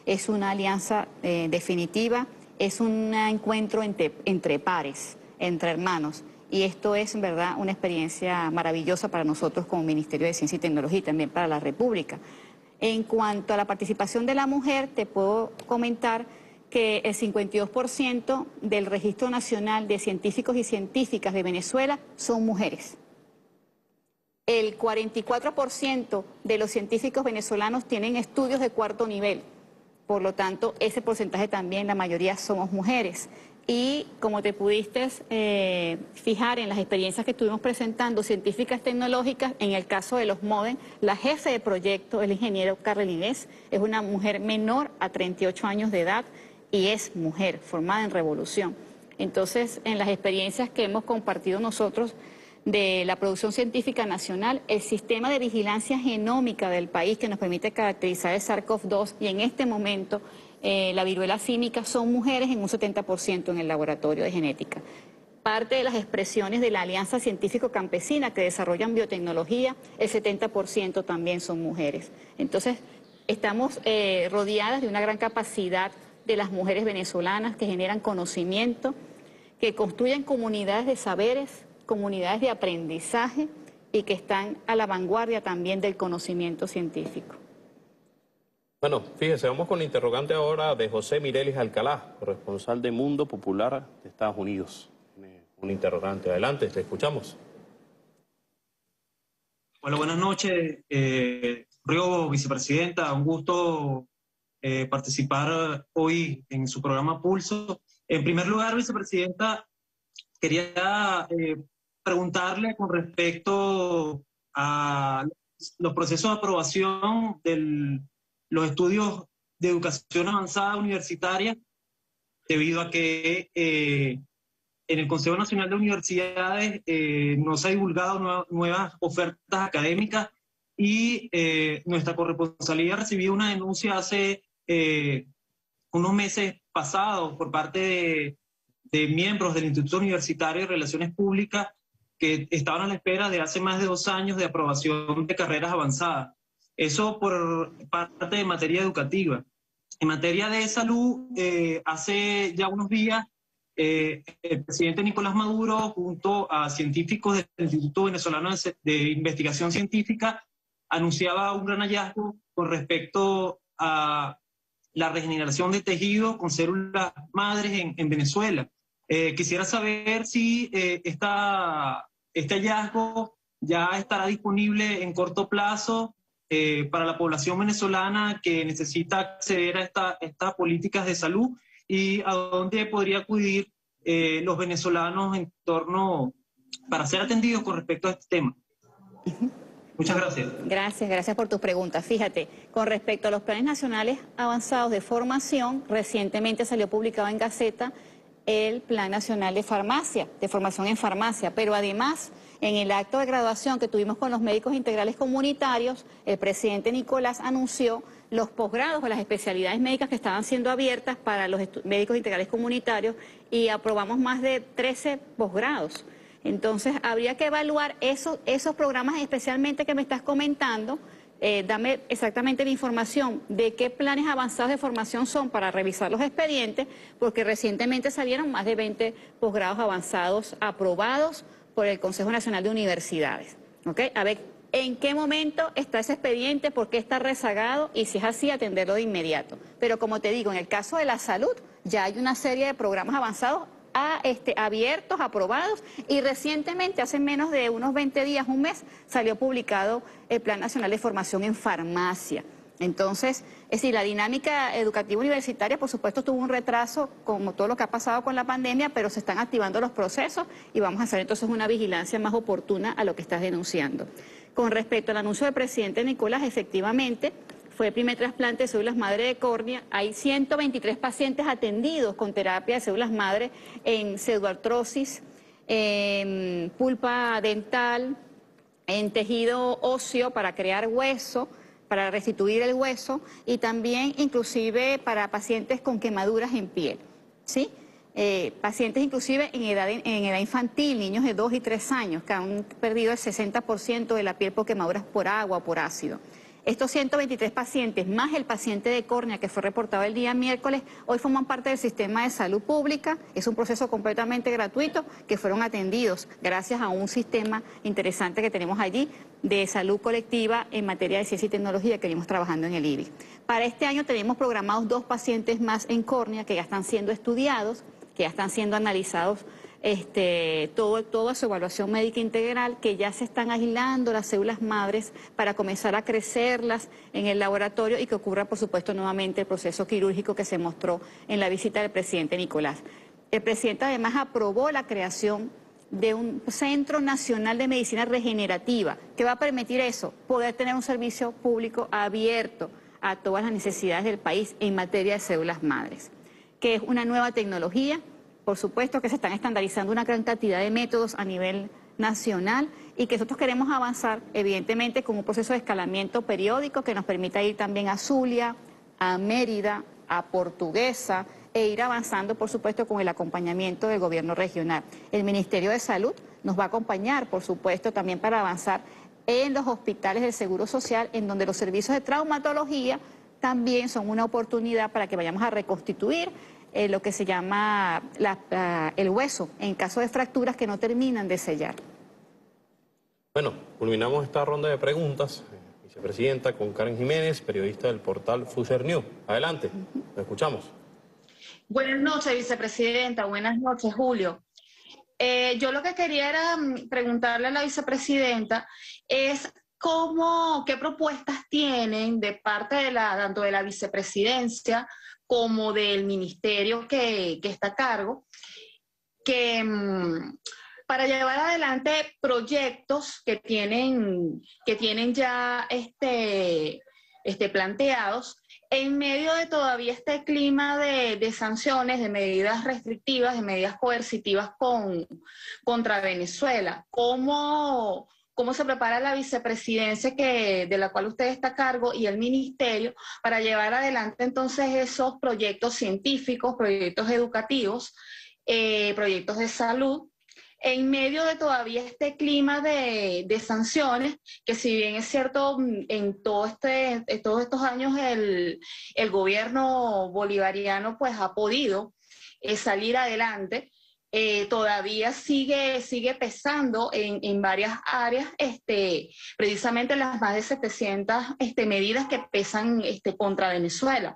es una alianza definitiva, es un encuentro entre pares, entre hermanos. Y esto es, en verdad, una experiencia maravillosa para nosotros como Ministerio de Ciencia y Tecnología y también para la República. En cuanto a la participación de la mujer, te puedo comentar que el 52% del Registro Nacional de Científicos y Científicas de Venezuela son mujeres. El 44% de los científicos venezolanos tienen estudios de cuarto nivel. Por lo tanto, ese porcentaje también, la mayoría somos mujeres. Y como te pudiste fijar en las experiencias que estuvimos presentando, científicas tecnológicas, en el caso de los MODEN, la jefe de proyecto, el ingeniero Carla Inés, es una mujer menor a 38 años de edad y es mujer, formada en Revolución. Entonces, en las experiencias que hemos compartido nosotros de la producción científica nacional, el sistema de vigilancia genómica del país que nos permite caracterizar el SARS-CoV-2 y en este momento la viruela símica son mujeres en un 70% en el laboratorio de genética. Parte de las expresiones de la Alianza Científico-Campesina que desarrollan biotecnología, el 70% también son mujeres. Entonces, estamos rodeadas de una gran capacidad de las mujeres venezolanas que generan conocimiento, que construyen comunidades de saberes, comunidades de aprendizaje y que están a la vanguardia también del conocimiento científico. Bueno, fíjese, vamos con la interrogante ahora de José Mireles Alcalá, corresponsal de Mundo Popular de Estados Unidos. Un interrogante, adelante, te escuchamos. Hola, buenas noches, Río, vicepresidenta, un gusto participar hoy en su programa Pulso. En primer lugar, vicepresidenta, quería preguntarle con respecto a los procesos de aprobación de los estudios de educación avanzada universitaria, debido a que en el Consejo Nacional de Universidades no se ha divulgado nuevas ofertas académicas y nuestra corresponsalía recibió una denuncia hace unos meses pasados por parte de miembros del Instituto Universitario de Relaciones Públicas que estaban a la espera de hace más de 2 años de aprobación de carreras avanzadas. Eso por parte de materia educativa. En materia de salud, hace ya unos días, el presidente Nicolás Maduro, junto a científicos del Instituto Venezolano de Investigación Científica, anunciaba un gran hallazgo con respecto a la regeneración de tejido con células madres en Venezuela. Quisiera saber si este hallazgo ya estará disponible en corto plazo para la población venezolana que necesita acceder a estas políticas de salud y a dónde podría acudir los venezolanos en torno para ser atendidos con respecto a este tema. Muchas gracias. Gracias por tus preguntas. Fíjate, con respecto a los planes nacionales avanzados de formación, recientemente salió publicado en Gaceta el Plan Nacional de Farmacia, de formación en farmacia, pero además en el acto de graduación que tuvimos con los médicos integrales comunitarios, el presidente Nicolás anunció los posgrados o las especialidades médicas que estaban siendo abiertas para los médicos integrales comunitarios y aprobamos más de 13 posgrados. Entonces, habría que evaluar esos programas especialmente que me estás comentando. Dame exactamente la información de qué planes avanzados de formación son para revisar los expedientes, porque recientemente salieron más de 20 posgrados avanzados aprobados por el Consejo Nacional de Universidades. ¿Okay? A ver, ¿en qué momento está ese expediente? ¿Por qué está rezagado? Y si es así, atenderlo de inmediato. Pero como te digo, en el caso de la salud, ya hay una serie de programas avanzados abiertos, aprobados, y recientemente, hace menos de unos 20 días, un mes, salió publicado el Plan Nacional de Formación en Farmacia. Entonces, es decir, la dinámica educativa universitaria, por supuesto, tuvo un retraso, como todo lo que ha pasado con la pandemia, pero se están activando los procesos y vamos a hacer entonces una vigilancia más oportuna a lo que estás denunciando. Con respecto al anuncio del presidente Nicolás, efectivamente, fue el primer trasplante de células madre de córnea. Hay 123 pacientes atendidos con terapia de células madre en pseudoartrosis, en pulpa dental, en tejido óseo para crear hueso, para restituir el hueso y también inclusive para pacientes con quemaduras en piel, ¿sí? Pacientes inclusive en edad infantil, niños de 2 y 3 años que han perdido el 60% de la piel por quemaduras por agua o por ácido. Estos 123 pacientes, más el paciente de córnea que fue reportado el día miércoles, hoy forman parte del sistema de salud pública. Es un proceso completamente gratuito que fueron atendidos gracias a un sistema interesante que tenemos allí de salud colectiva en materia de ciencia y tecnología que venimos trabajando en el IBI. Para este año tenemos programados 2 pacientes más en córnea que ya están siendo estudiados, que ya están siendo analizados toda su evaluación médica integral, que ya se están aislando las células madres para comenzar a crecerlas en el laboratorio y que ocurra, por supuesto, nuevamente el proceso quirúrgico que se mostró en la visita del presidente Nicolás. El presidente además aprobó la creación de un Centro Nacional de Medicina Regenerativa, que va a permitir eso, poder tener un servicio público abierto a todas las necesidades del país en materia de células madres, que es una nueva tecnología. Por supuesto que se están estandarizando una gran cantidad de métodos a nivel nacional y que nosotros queremos avanzar, evidentemente, con un proceso de escalamiento periódico que nos permita ir también a Zulia, a Mérida, a Portuguesa e ir avanzando, por supuesto, con el acompañamiento del gobierno regional. El Ministerio de Salud nos va a acompañar, por supuesto, también para avanzar en los hospitales del Seguro Social, en donde los servicios de traumatología también son una oportunidad para que vayamos a reconstituir lo que se llama el hueso, en caso de fracturas que no terminan de sellar. Bueno, culminamos esta ronda de preguntas, vicepresidenta, con Karen Jiménez, periodista del portal Fuser News. Adelante, lo escuchamos. Buenas noches, vicepresidenta. Buenas noches, Julio. Yo lo que quería era preguntarle a la vicepresidenta es qué propuestas tienen de parte de tanto de la vicepresidencia como del ministerio que está a cargo, para llevar adelante proyectos que tienen ya planteados en medio de todavía este clima de sanciones, de medidas restrictivas, de medidas coercitivas contra Venezuela. ¿Cómo se prepara la vicepresidencia de la cual usted está a cargo y el ministerio para llevar adelante entonces esos proyectos científicos, proyectos educativos, proyectos de salud, en medio de todavía este clima de sanciones, que si bien es cierto, en todos estos años el gobierno bolivariano pues ha podido salir adelante, todavía sigue pesando en varias áreas, precisamente las más de 700 medidas que pesan contra Venezuela.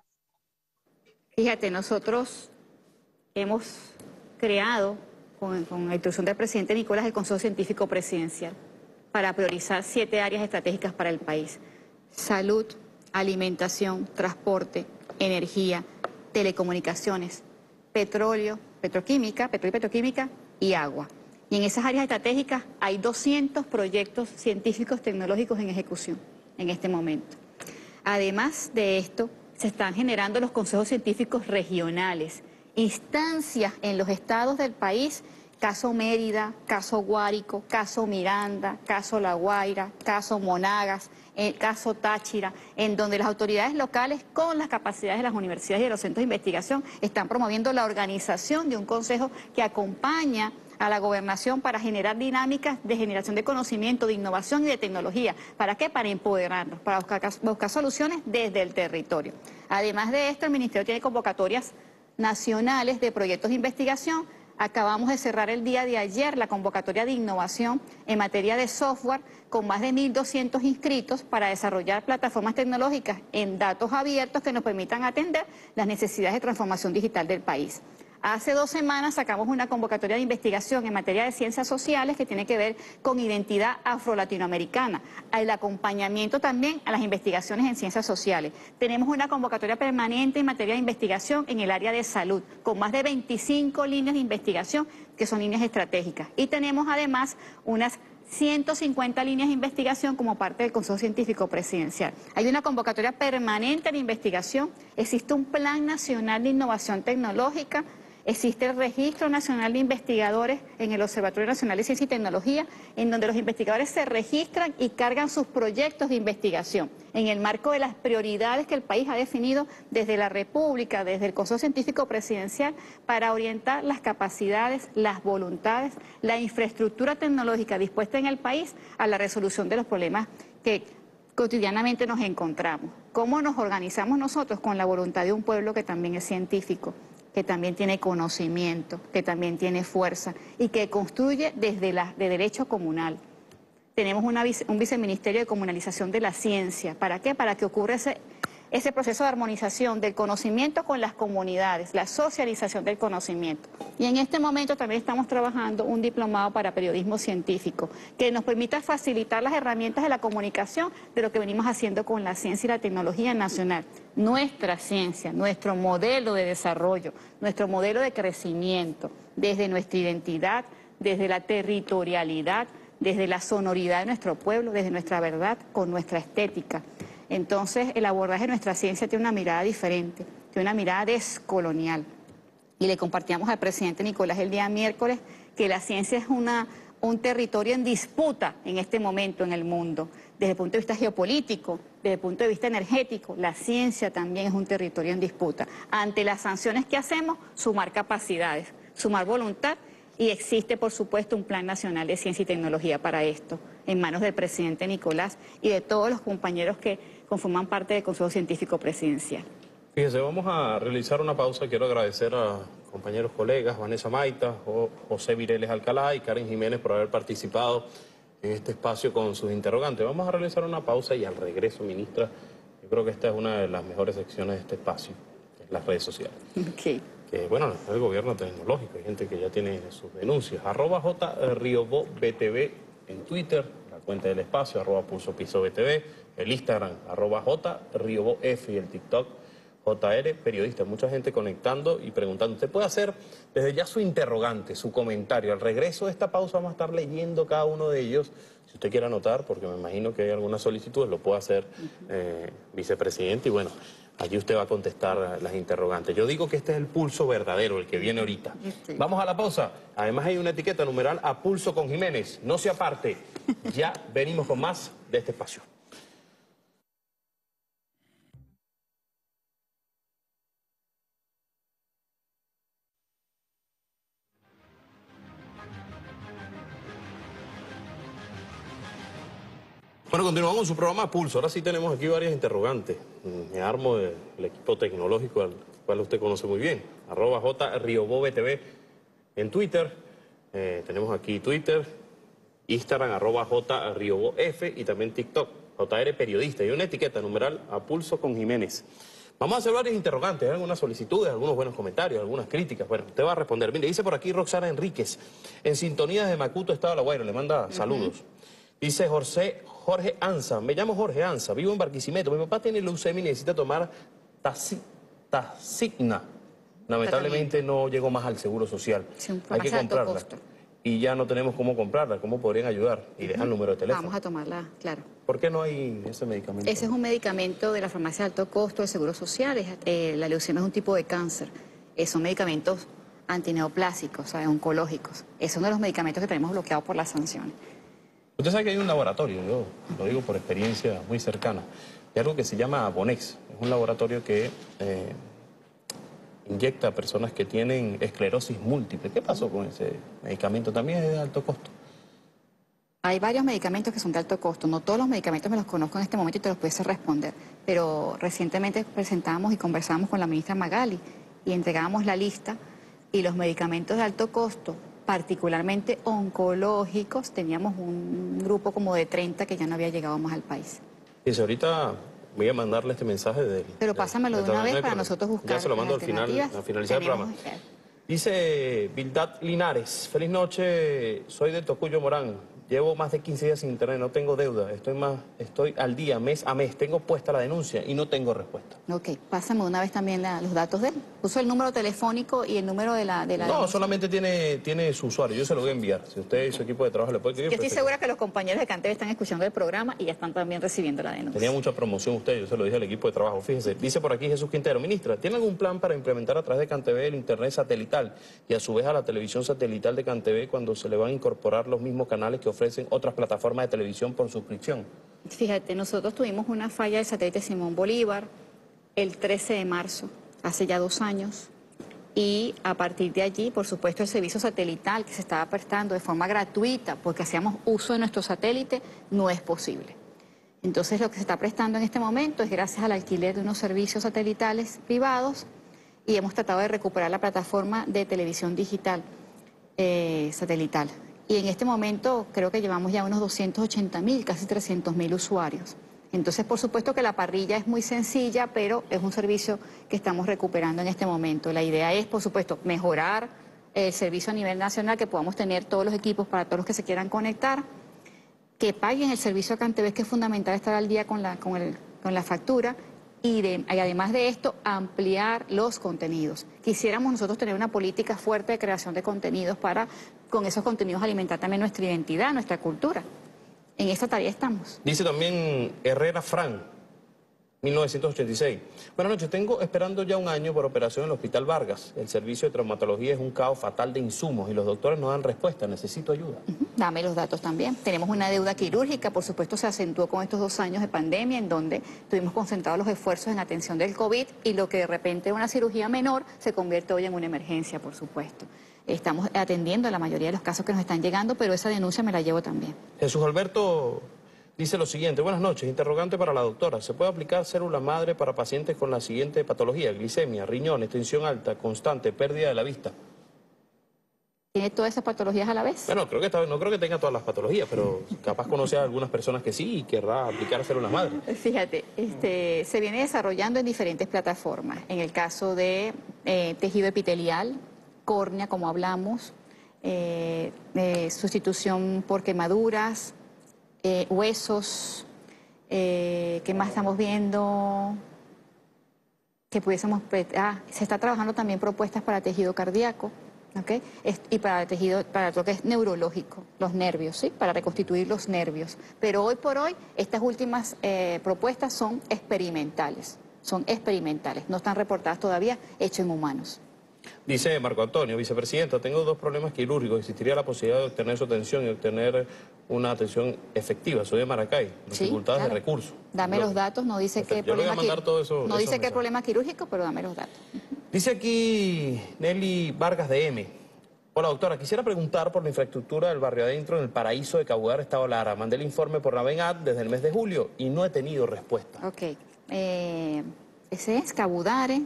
Fíjate, nosotros hemos creado, con la instrucción del presidente Nicolás, el Consejo Científico Presidencial, para priorizar 7 áreas estratégicas para el país: salud, alimentación, transporte, energía, telecomunicaciones, petróleo y petroquímica y agua. Y en esas áreas estratégicas hay 200 proyectos científicos tecnológicos en ejecución en este momento. Además de esto, se están generando los consejos científicos regionales, instancias en los estados del país, caso Mérida, caso Guárico, caso Miranda, caso La Guaira, caso Monagas, el caso Táchira, en donde las autoridades locales, con las capacidades de las universidades y de los centros de investigación, están promoviendo la organización de un consejo que acompaña a la gobernación para generar dinámicas de generación de conocimiento, de innovación y de tecnología. ¿Para qué? Para empoderarnos, para buscar soluciones desde el territorio. Además de esto, el Ministerio tiene convocatorias nacionales de proyectos de investigación. Acabamos de cerrar el día de ayer la convocatoria de innovación en materia de software con más de 1.200 inscritos para desarrollar plataformas tecnológicas en datos abiertos que nos permitan atender las necesidades de transformación digital del país. Hace 2 semanas sacamos una convocatoria de investigación en materia de ciencias sociales que tiene que ver con identidad afro-latinoamericana, el acompañamiento también a las investigaciones en ciencias sociales. Tenemos una convocatoria permanente en materia de investigación en el área de salud, con más de 25 líneas de investigación que son líneas estratégicas. Y tenemos además unas 150 líneas de investigación como parte del Consejo Científico Presidencial. Hay una convocatoria permanente de investigación, existe un Plan Nacional de Innovación Tecnológica, existe el Registro Nacional de Investigadores en el Observatorio Nacional de Ciencia y Tecnología, en donde los investigadores se registran y cargan sus proyectos de investigación en el marco de las prioridades que el país ha definido desde la República, desde el Consejo Científico Presidencial, para orientar las capacidades, las voluntades, la infraestructura tecnológica dispuesta en el país a la resolución de los problemas que cotidianamente nos encontramos. ¿Cómo nos organizamos nosotros? Con la voluntad de un pueblo que también es científico, que también tiene conocimiento, que también tiene fuerza y que construye desde de derecho comunal. Tenemos un viceministerio de comunalización de la ciencia. ¿Para qué? Para que ocurra ese proceso de armonización del conocimiento con las comunidades, la socialización del conocimiento. Y en este momento también estamos trabajando un diplomado para periodismo científico que nos permita facilitar las herramientas de la comunicación de lo que venimos haciendo con la ciencia y la tecnología nacional. Nuestra ciencia, nuestro modelo de desarrollo, nuestro modelo de crecimiento, desde nuestra identidad, desde la territorialidad, desde la sonoridad de nuestro pueblo, desde nuestra verdad, con nuestra estética. Entonces, el abordaje de nuestra ciencia tiene una mirada diferente, tiene una mirada descolonial. Y le compartíamos al presidente Nicolás el día miércoles que la ciencia es un territorio en disputa en este momento en el mundo. Desde el punto de vista geopolítico, desde el punto de vista energético, la ciencia también es un territorio en disputa. Ante las sanciones que hacemos, sumar capacidades, sumar voluntad. Y existe, por supuesto, un Plan Nacional de Ciencia y Tecnología para esto, en manos del presidente Nicolás y de todos los compañeros que conforman parte del Consejo Científico Presidencial. Fíjese, vamos a realizar una pausa. Quiero agradecer a compañeros colegas, Vanessa Maita, José Vireles Alcalá y Karen Jiménez por haber participado en este espacio con sus interrogantes. Vamos a realizar una pausa y al regreso, ministra, yo creo que esta es una de las mejores secciones de este espacio, que es las redes sociales. Okay. Que bueno, el gobierno tecnológico, hay gente que ya tiene sus denuncias. @JRiobóBTV en Twitter, la cuenta del espacio, @PulsoPisoBTV, el Instagram, @JRiobóF y el TikTok, JR Periodista. Mucha gente conectando y preguntando. Usted puede hacer desde ya su interrogante, su comentario. Al regreso de esta pausa vamos a estar leyendo cada uno de ellos. Si usted quiere anotar, porque me imagino que hay algunas solicitudes, lo puede hacer vicepresidente y bueno, allí usted va a contestar las interrogantes. Yo digo que este es el pulso verdadero, el que viene ahorita. Vamos a la pausa. Además hay una etiqueta numeral a pulso con Jiménez. No se aparte. Ya venimos con más de este espacio. Bueno, continuamos con su programa Pulso. Ahora sí tenemos aquí varias interrogantes. Me armo del equipo tecnológico al cual usted conoce muy bien. @JRiobóBTV en Twitter. Tenemos aquí Twitter, Instagram, @JRiobóF y también TikTok, JR Periodista. Y una etiqueta numeral a pulso con Jiménez. Vamos a hacer varias interrogantes, algunas solicitudes, algunos buenos comentarios, algunas críticas. Bueno, usted va a responder. Mire, dice por aquí Roxana Enríquez, en sintonía de Macuto, Estado de La Guaira, le manda saludos. Dice Jorge Anza, me llamo Jorge Anza, vivo en Barquisimeto, mi papá tiene leucemia y necesita tomar Tasigna. Lamentablemente no llegó más al Seguro Social. Sí, hay que comprarla. Costo. Y ya no tenemos cómo comprarla, ¿cómo podrían ayudar? Y dejan el número de teléfono. Vamos a tomarla, claro. ¿Por qué no hay ese medicamento? Ese es un medicamento de la farmacia de alto costo del Seguro Social. La leucemia es un tipo de cáncer. Son medicamentos antineoplásicos, oncológicos. Es uno de los medicamentos que tenemos bloqueados por las sanciones. Usted sabe que hay un laboratorio, yo lo digo por experiencia muy cercana, de algo que se llama Bonex. Es un laboratorio que inyecta a personas que tienen esclerosis múltiple. ¿Qué pasó con ese medicamento? También es de alto costo. Hay varios medicamentos que son de alto costo. No todos los medicamentos me los conozco en este momento y te los pudiese responder. Pero recientemente presentamos y conversamos con la ministra Magali y entregábamos la lista y los medicamentos de alto costo, particularmente oncológicos, teníamos un grupo como de 30 que ya no había llegado más al país. Dice, ahorita voy a mandarle este mensaje de... Pero pásamelo de una vez para nosotros buscar. Ya se lo mando al finalizar el programa. Dice Vildad Linares, feliz noche, soy de Tocuyo Morán. Llevo más de 15 días sin internet, no tengo deuda, estoy al día, mes a mes, tengo puesta la denuncia y no tengo respuesta. Ok, pásame una vez también los datos de él. Puso el número telefónico y el número de la No, denuncia. solamente tiene su usuario, yo se lo voy a enviar. Si usted y su equipo de trabajo le puede escribir. Yo estoy segura que los compañeros de CanTV están escuchando el programa y ya están también recibiendo la denuncia. Tenía mucha promoción usted, yo se lo dije al equipo de trabajo. Fíjese, dice por aquí Jesús Quintero, ministra, ¿tiene algún plan para implementar a través de CanTV el internet satelital y a su vez a la televisión satelital de CanTV cuando se le van a incorporar los mismos canales que ofrecen otras plataformas de televisión por suscripción? Fíjate, nosotros tuvimos una falla del satélite Simón Bolívar el 13 de marzo, hace ya 2 años, y a partir de allí, por supuesto, el servicio satelital que se estaba prestando de forma gratuita, porque hacíamos uso de nuestro satélite, no es posible. Entonces lo que se está prestando en este momento es gracias al alquiler de unos servicios satelitales privados y hemos tratado de recuperar la plataforma de televisión digital satelital. Y en este momento creo que llevamos ya unos 280.000, casi 300.000 usuarios. Entonces, por supuesto que la parrilla es muy sencilla, pero es un servicio que estamos recuperando en este momento. La idea es, por supuesto, mejorar el servicio a nivel nacional, que podamos tener todos los equipos para todos los que se quieran conectar, que paguen el servicio a CanTV, que es fundamental estar al día con la factura, y además de esto, ampliar los contenidos. Quisiéramos nosotros tener una política fuerte de creación de contenidos para, con esos contenidos, alimentar también nuestra identidad, nuestra cultura. En esta tarea estamos. Dice también Herrera Fran, 1986. Buenas noches, tengo esperando ya un año por operación en el Hospital Vargas. El servicio de traumatología es un caos fatal de insumos y los doctores no dan respuesta. Necesito ayuda. Dame los datos también. Tenemos una deuda quirúrgica, por supuesto se acentuó con estos 2 años de pandemia, en donde tuvimos concentrados los esfuerzos en atención del COVID y lo que de repente era una cirugía menor se convierte hoy en una emergencia, por supuesto. Estamos atendiendo la mayoría de los casos que nos están llegando, pero esa denuncia me la llevo también. Jesús Alberto dice lo siguiente: buenas noches, interrogante para la doctora. ¿Se puede aplicar célula madre para pacientes con la siguiente patología? Glicemia, riñones, tensión alta, constante, pérdida de la vista. ¿Tiene todas esas patologías a la vez? Bueno, no creo que tenga todas las patologías, pero capaz conoce a algunas personas que sí y querrá aplicar células madre. Fíjate, se viene desarrollando en diferentes plataformas. En el caso de tejido epitelial, córnea, como hablamos, sustitución por quemaduras, huesos, ¿qué más estamos viendo? Que pudiésemos, se está trabajando también propuestas para tejido cardíaco, ¿ok? Y para lo que es neurológico, los nervios, ¿sí? Para reconstituir los nervios. Pero hoy por hoy, estas últimas propuestas son experimentales, no están reportadas todavía, hecho en humanos. Dice Marco Antonio, vicepresidenta, tengo 2 problemas quirúrgicos. ¿Existiría la posibilidad de obtener su atención y obtener una atención efectiva? Soy de Maracay, dificultades de recursos. Dame los datos, no dice qué problema quirúrgico, pero dame los datos. Dice aquí Nelly Vargas de M. Hola doctora, quisiera preguntar por la infraestructura del barrio adentro en el Paraíso de Cabudare, Estado Lara. Mandé el informe por Navegat desde el mes de julio y no he tenido respuesta. Ok, ese es Cabudare.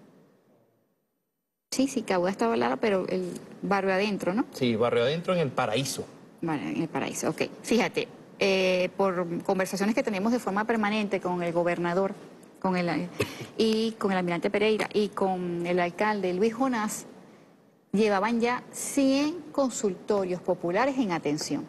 Sí, Cabudare Estado Lara, pero el barrio adentro, ¿no? Sí, barrio adentro en el Paraíso. Bueno, en el Paraíso, ok. Fíjate, por conversaciones que tenemos de forma permanente con el gobernador, y con el almirante Pereira y con el alcalde Luis Jonás, llevaban ya 100 consultorios populares en atención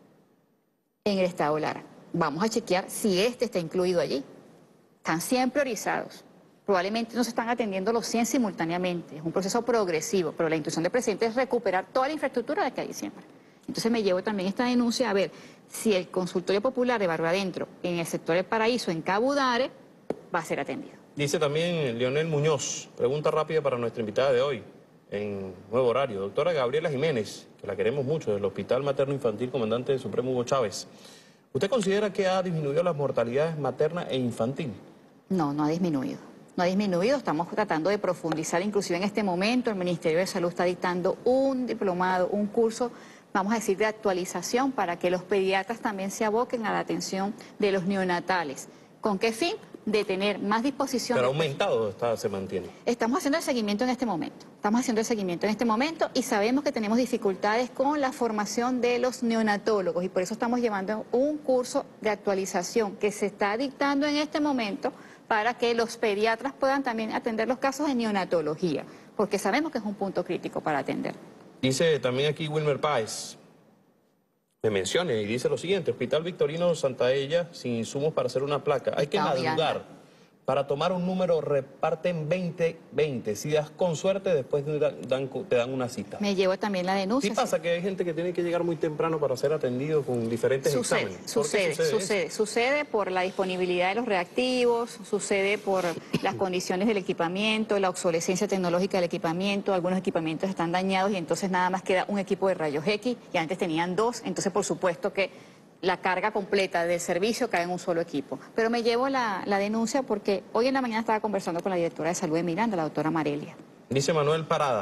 en el Estado Lara. Vamos a chequear si este está incluido allí. Están 100 priorizados. Probablemente no se están atendiendo los 100 simultáneamente. Es un proceso progresivo, pero la instrucción del presidente es recuperar toda la infraestructura de aquí a diciembre. Entonces me llevo también esta denuncia a ver si el consultorio popular de Barrio Adentro en el sector del Paraíso, en Cabudare, va a ser atendido. Dice también Leonel Muñoz, pregunta rápida para nuestra invitada de hoy, en nuevo horario. Doctora Gabriela Jiménez, que la queremos mucho, del Hospital Materno Infantil Comandante Supremo Hugo Chávez. ¿Usted considera que ha disminuido las mortalidades materna e infantil? No, no ha disminuido. No ha disminuido, estamos tratando de profundizar, inclusive en este momento el Ministerio de Salud está dictando un diplomado, un curso, vamos a decir, de actualización para que los pediatras también se aboquen a la atención de los neonatales. ¿Con qué fin? De tener más disposición. ¿Pero ha aumentado o se mantiene? Estamos haciendo el seguimiento en este momento. Y sabemos que tenemos dificultades con la formación de los neonatólogos y por eso estamos llevando un curso de actualización que se está dictando en este momento para que los pediatras puedan también atender los casos de neonatología, porque sabemos que es un punto crítico para atender. Dice también aquí Wilmer Páez, me menciona y dice lo siguiente: Hospital Victorino Santa Ella, sin insumos para hacer una placa. Hay que madrugar. Para tomar un número reparten 20. Si das con suerte, después te dan una cita. Me llevo también la denuncia. Sí pasa que hay gente que tiene que llegar muy temprano para ser atendido con diferentes exámenes. Sucede por la disponibilidad de los reactivos, sucede por las condiciones del equipamiento, la obsolescencia tecnológica del equipamiento. Algunos equipamientos están dañados y entonces nada más queda un equipo de rayos X y antes tenían 2. Entonces, por supuesto que la carga completa del servicio cae en un solo equipo. Pero me llevo la denuncia porque hoy en la mañana estaba conversando con la directora de salud de Miranda, la doctora Marelia. Dice Manuel Parada,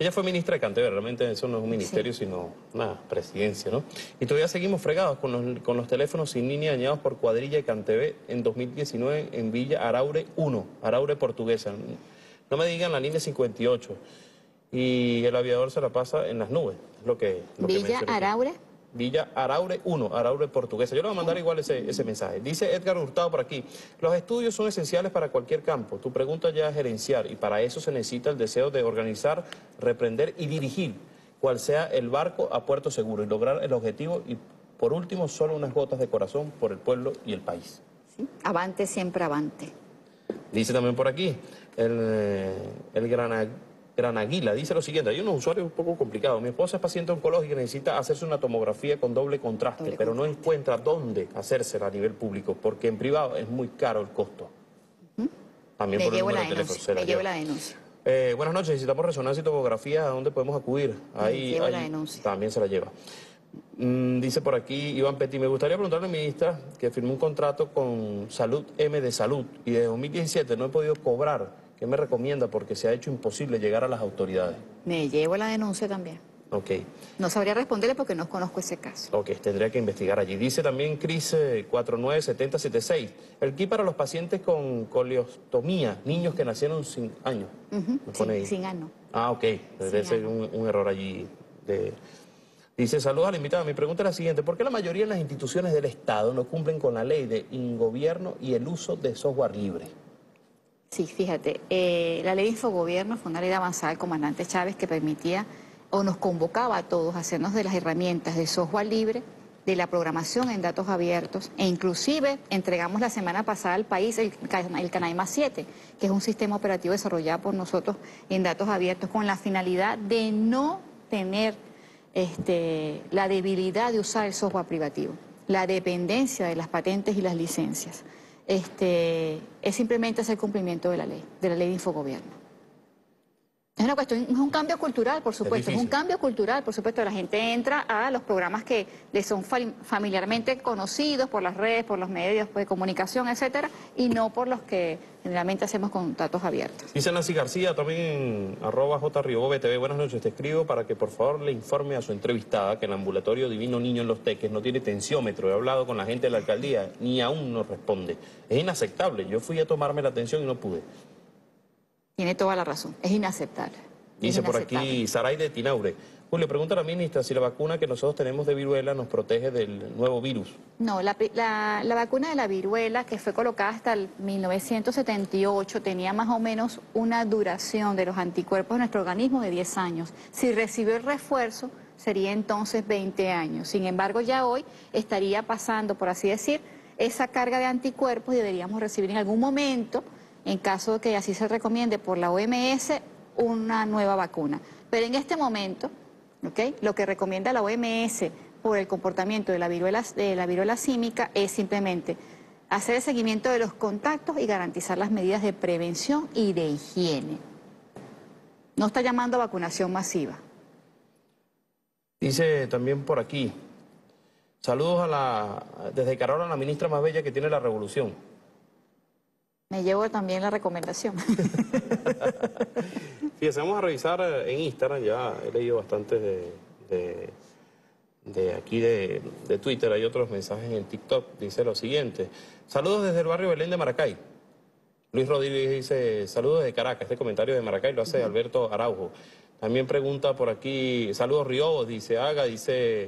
Ella fue ministra de Cantebe, realmente eso no es un ministerio, sino una presidencia, ¿no? Y todavía seguimos fregados con los teléfonos sin línea dañados por cuadrilla de Cantebe en 2019 en Villa Araure 1, Araure Portuguesa. No me digan la línea 58. Y el aviador se la pasa en las nubes, es lo que Villa Araure. Villa Araure 1, Araure Portuguesa. Yo le voy a mandar igual ese mensaje. Dice Edgar Hurtado por aquí, los estudios son esenciales para cualquier campo. Tu pregunta ya es gerenciar y para eso se necesita el deseo de organizar, reprender y dirigir cual sea el barco a puerto seguro y lograr el objetivo y por último solo unas gotas de corazón por el pueblo y el país. Sí. Avante, siempre avante. Dice también por aquí, el Gran Aguila dice lo siguiente, hay unos usuarios un poco complicados. Mi esposa es paciente oncológica y necesita hacerse una tomografía con doble contraste, pero no encuentra dónde hacérsela a nivel público, porque en privado es muy caro el costo. También por el número de teléfono. Le llevo la denuncia. Buenas noches, necesitamos resonancia y tomografía, ¿a dónde podemos acudir? Ahí la denuncia. También se la lleva. Dice por aquí Iván Petit, me gustaría preguntarle al ministra que firmó un contrato con Salud M de Salud y desde 2017 no he podido cobrar. ¿Qué me recomienda? Porque se ha hecho imposible llegar a las autoridades. Me llevo la denuncia también. Ok. No sabría responderle porque no conozco ese caso. Ok, tendría que investigar allí. Dice también Cris 497076, el kit para los pacientes con coleostomía, niños que nacieron sin años. Sin ano. Ah, ok, debe ser un error allí. Dice, saludos a la invitada. Mi pregunta es la siguiente, ¿por qué la mayoría de las instituciones del Estado no cumplen con la ley de ingobierno y el uso de software libre? Sí, fíjate, la ley de infogobierno fue una ley avanzada del comandante Chávez que permitía o nos convocaba a todos a hacernos de las herramientas de software libre, de la programación en datos abiertos e inclusive entregamos la semana pasada al país el Canaima 7, que es un sistema operativo desarrollado por nosotros en datos abiertos con la finalidad de no tener la debilidad de usar el software privativo, la dependencia de las patentes y las licencias. Es simplemente hacer cumplimiento de la ley de infogobierno. Es una cuestión, es un cambio cultural, por supuesto, es un cambio cultural, por supuesto, la gente entra a los programas que les son familiarmente conocidos por las redes, por los medios de comunicación, etcétera, y no por los que generalmente hacemos con datos abiertos. Dice Nancy García, también @jriobobtv, buenas noches, te escribo para que por favor le informe a su entrevistada que el ambulatorio Divino Niño en Los Teques no tiene tensiómetro. He hablado con la gente de la alcaldía, ni aún nos responde. Es inaceptable, yo fui a tomarme la atención y no pude. Tiene toda la razón, es inaceptable. Dice por aquí Saray de Tinaure. Julio, pregunta a la ministra si la vacuna que nosotros tenemos de viruela nos protege del nuevo virus. No, la vacuna de la viruela que fue colocada hasta el 1978 tenía más o menos una duración de los anticuerpos de nuestro organismo de 10 años. Si recibió el refuerzo sería entonces 20 años. Sin embargo, ya hoy estaría pasando, por así decir, esa carga de anticuerpos y deberíamos recibir en algún momento, en caso de que así se recomiende por la OMS, una nueva vacuna. Pero en este momento, lo que recomienda la OMS por el comportamiento de la viruela símica es simplemente hacer el seguimiento de los contactos y garantizar las medidas de prevención y de higiene. No está llamando a vacunación masiva. Dice también por aquí, saludos desde Carola, la ministra más bella que tiene la revolución. Me llevo también la recomendación. Fíjense, vamos a revisar en Instagram, ya he leído bastante de Twitter, hay otros mensajes en TikTok, dice lo siguiente. Saludos desde el barrio Belén de Maracay. Luis Rodríguez dice, saludos desde Caracas, este comentario de Maracay lo hace Alberto Araujo. También pregunta por aquí, saludos Riobos, dice Aga, dice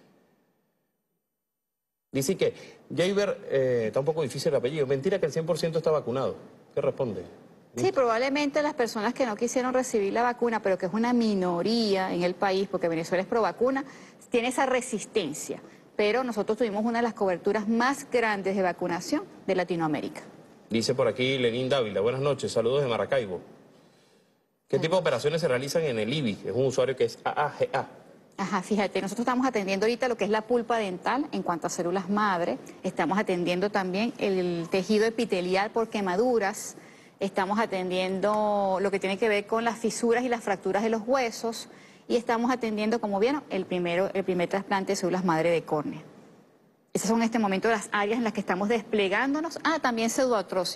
que Jaber, está un poco difícil el apellido, mentira que el 100% está vacunado. ¿Qué responde? Sí, probablemente las personas que no quisieron recibir la vacuna, pero que es una minoría en el país, porque Venezuela es pro vacuna, tiene esa resistencia. Pero nosotros tuvimos una de las coberturas más grandes de vacunación de Latinoamérica. Dice por aquí Lenín Dávila, buenas noches, saludos de Maracaibo. ¿Qué tipo de operaciones se realizan en el IBI? Es un usuario que es AAGA. Ajá, fíjate, nosotros estamos atendiendo ahorita lo que es la pulpa dental en cuanto a células madre, estamos atendiendo también el tejido epitelial por quemaduras, estamos atendiendo lo que tiene que ver con las fisuras y las fracturas de los huesos y estamos atendiendo, como vieron, el primer trasplante de células madre de córnea. Esas son en este momento las áreas en las que estamos desplegándonos. Ah, también pseudoartrosis.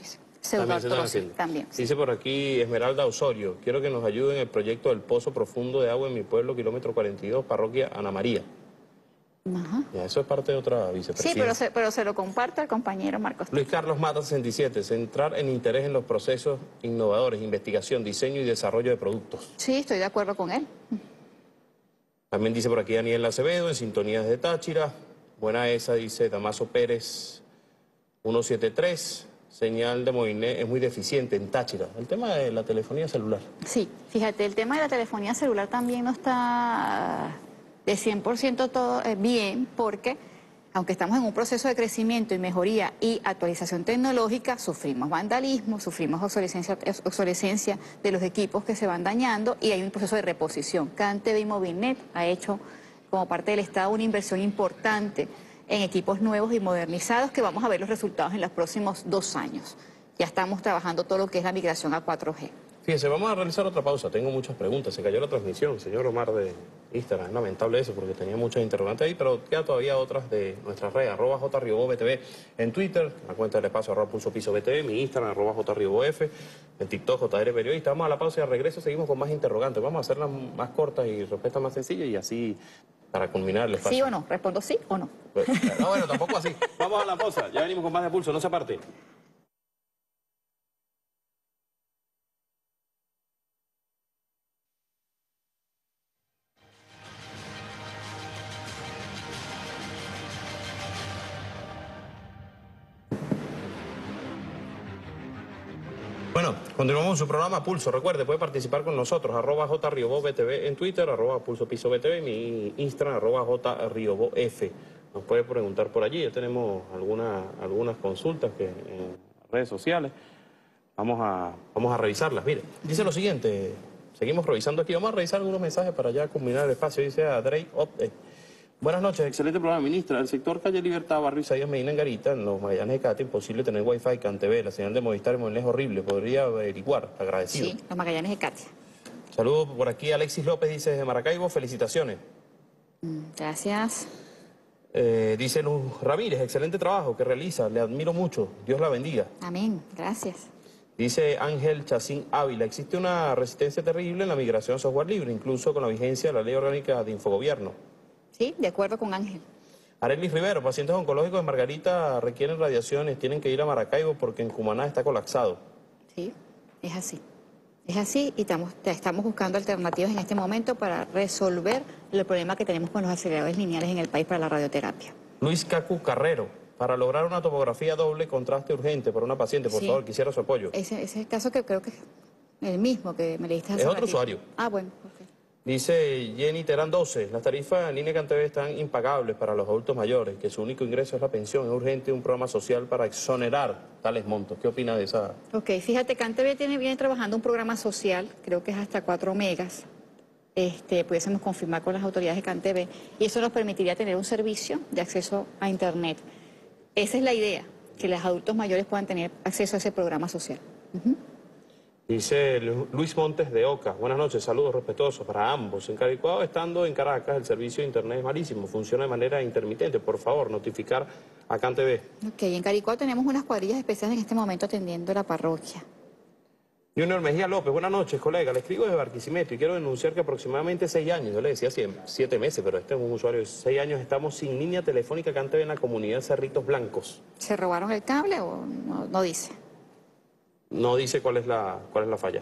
Pseudoartrosis también. Sí. Dice por aquí Esmeralda Osorio, quiero que nos ayuden en el proyecto del pozo profundo de agua en mi pueblo, kilómetro 42, parroquia Ana María. Ajá. Ya, eso es parte de otra vicepresidenta. Sí, pero se lo comparto al compañero Marcos. Luis Carlos Mata, 67, centrar en interés en los procesos innovadores, investigación, diseño y desarrollo de productos. Sí, estoy de acuerdo con él. También dice por aquí Daniel Acevedo, en sintonías de Táchira. Buena esa, dice Damaso Pérez, 173. Señal de Moiné es muy deficiente en Táchira. El tema de la telefonía celular. Sí, fíjate, el tema de la telefonía celular también no está de 100% todo bien, porque aunque estamos en un proceso de crecimiento y mejoría y actualización tecnológica, sufrimos vandalismo, sufrimos obsolescencia de los equipos que se van dañando y hay un proceso de reposición. CanTV y Movilnet ha hecho como parte del Estado una inversión importante en equipos nuevos y modernizados que vamos a ver los resultados en los próximos 2 años. Ya estamos trabajando todo lo que es la migración a 4G. Fíjense, vamos a realizar otra pausa. Tengo muchas preguntas. Se cayó la transmisión, señor Omar de Instagram. Es lamentable eso porque tenía muchas interrogantes ahí, pero queda todavía otras de nuestras redes. @JRiobóBTV en Twitter, la cuenta del espacio @PulsoPisoBTV, mi Instagram, @JRiobóF, en TikTok, JR Periodista. Vamos a la pausa y al regreso seguimos con más interrogantes. Vamos a hacerlas más cortas y respuestas más sencillas y así para culminar el espacio. ¿Sí o no? ¿Respondo sí o no? No, bueno, tampoco así. Vamos a la pausa. Ya venimos con más de Pulso. No se aparte. Bueno, continuamos con su programa Pulso. Recuerde, puede participar con nosotros, @JRiobóBTV en Twitter, @PulsoPisoBTV, mi Instagram, @JRiobóF. Nos puede preguntar por allí. Ya tenemos algunas consultas en redes sociales. Vamos a revisarlas. Mire, dice lo siguiente. Seguimos revisando aquí. Vamos a revisar algunos mensajes para ya culminar el espacio. Dice a Drake Opte. Buenas noches, excelente programa, ministra. El sector Calle Libertad, barrio Isaías Medina en Garita, en los Magallanes de Cate, imposible tener wifi, CanTV, la señal de Movistar y Movilnet es horrible. ¿Podría averiguar? Agradecido. Sí, los Magallanes de Cate. Saludos por aquí, Alexis López dice desde Maracaibo, felicitaciones. Gracias. Dice Luz Ramírez, excelente trabajo que realiza, le admiro mucho, Dios la bendiga. Amén, gracias. Dice Ángel Chacín Ávila, existe una resistencia terrible en la migración a software libre, incluso con la vigencia de la Ley Orgánica de Infogobierno. Sí, de acuerdo con Ángel. Arelis Rivero, pacientes oncológicos de Margarita requieren radiaciones, tienen que ir a Maracaibo porque en Cumaná está colapsado. Sí, es así. Es así y estamos buscando alternativas en este momento para resolver el problema que tenemos con los aceleradores lineales en el país para la radioterapia. Luis Cacu Carrero, para lograr una tomografía doble contraste urgente para una paciente, por favor, quisiera su apoyo. Ese es el caso que creo que es el mismo que me leíste hace Es otro ratito. usuario. Ah, bueno, ok. Dice Jenny Terán 12, las tarifas en línea CanTV están impagables para los adultos mayores, que su único ingreso es la pensión. Es urgente un programa social para exonerar tales montos. ¿Qué opina de esa? Ok, fíjate, CanTV viene trabajando un programa social, creo que es hasta 4 megas. Pudiésemos confirmar con las autoridades de CanTV y eso nos permitiría tener un servicio de acceso a Internet. Esa es la idea, que los adultos mayores puedan tener acceso a ese programa social. Dice Luis Montes de Oca, buenas noches, saludos respetuosos para ambos. En Caricuao, estando en Caracas, el servicio de internet es malísimo, funciona de manera intermitente. Por favor, notificar a CanTV. Ok, en Caricuao tenemos unas cuadrillas especiales en este momento atendiendo la parroquia. Junior Mejía López, buenas noches, colega. Le escribo desde Barquisimeto y quiero denunciar que aproximadamente 6 años, yo le decía 7 meses, pero este es un usuario de 6 años, estamos sin línea telefónica CanTV en la comunidad Cerritos Blancos. ¿Se robaron el cable o no dice? No dice cuál es la falla.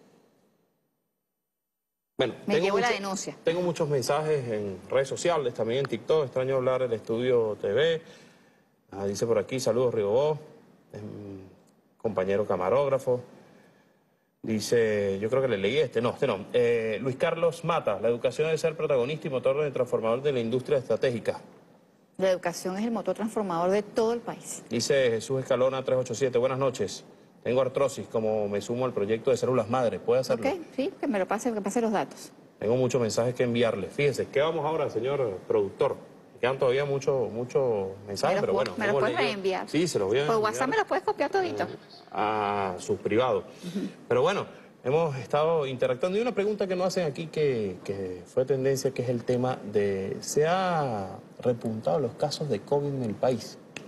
Bueno, Me llevo la denuncia. Tengo muchos mensajes en redes sociales, también en TikTok. Extraño hablar del Estudio TV. Dice por aquí, saludos Riobó, compañero camarógrafo. Dice, yo creo que le leí este no. Luis Carlos Mata, la educación debe ser protagonista y motor de transformador de la industria estratégica. La educación es el motor transformador de todo el país. Dice Jesús Escalona 387, buenas noches. Tengo artrosis, como me sumo al proyecto de células madre, ¿puede hacerlo? Ok, sí, que me pase los datos. Tengo muchos mensajes que enviarle. Fíjese, ¿qué vamos ahora, señor productor? Me quedan todavía muchos mensajes, pero bueno. ¿Me los puedes reenviar? Sí, se los voy a enviar. Por WhatsApp me los puedes copiar todito. A sus privados. Pero bueno, hemos estado interactuando. Y una pregunta que nos hacen aquí que fue tendencia, que es el tema de... ¿Se ha repuntado los casos de COVID en el país?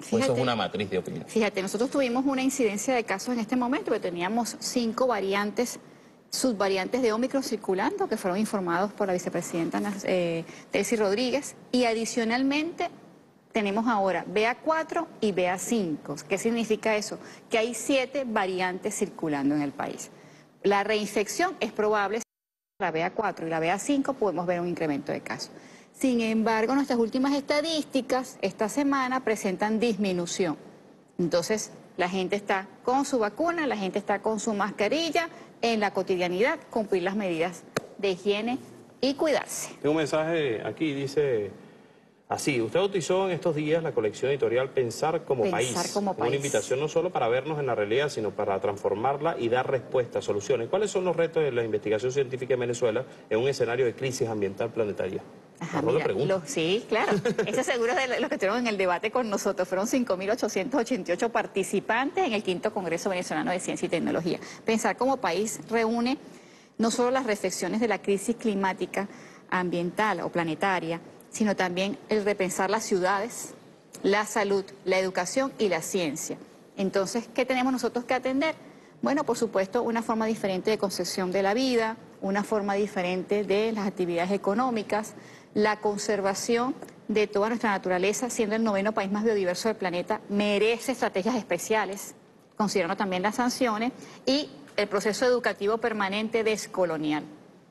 ¿O eso es una matriz de opinión? Fíjate, nosotros tuvimos una incidencia de casos en este momento, porque teníamos 5 variantes, subvariantes de Ómicron circulando, que fueron informados por la vicepresidenta Delcy Rodríguez, y adicionalmente tenemos ahora BA4 y BA5. ¿Qué significa eso? Que hay 7 variantes circulando en el país. La reinfección es probable. La BA4 y la BA5 podemos ver un incremento de casos. Sin embargo, nuestras últimas estadísticas esta semana presentan disminución. Entonces, la gente está con su vacuna, la gente está con su mascarilla, en la cotidianidad, cumplir las medidas de higiene y cuidarse. Tengo un mensaje aquí, dice así: usted bautizó en estos días la colección editorial Pensar como País. Una invitación no solo para vernos en la realidad, sino para transformarla y dar respuestas, soluciones. ¿Cuáles son los retos de la investigación científica en Venezuela en un escenario de crisis ambiental planetaria? Ajá, mira, sí, claro. Ese seguro es de los que estuvieron en el debate con nosotros. Fueron 5.888 participantes en el 5º Congreso Venezolano de Ciencia y Tecnología. Pensar como País reúne no solo las reflexiones de la crisis climática, ambiental o planetaria, sino también el repensar las ciudades, la salud, la educación y la ciencia. Entonces, ¿qué tenemos nosotros que atender? Bueno, por supuesto, una forma diferente de concepción de la vida, una forma diferente de las actividades económicas, la conservación de toda nuestra naturaleza, siendo el 9º país más biodiverso del planeta, merece estrategias especiales, considerando también las sanciones y el proceso educativo permanente descolonial.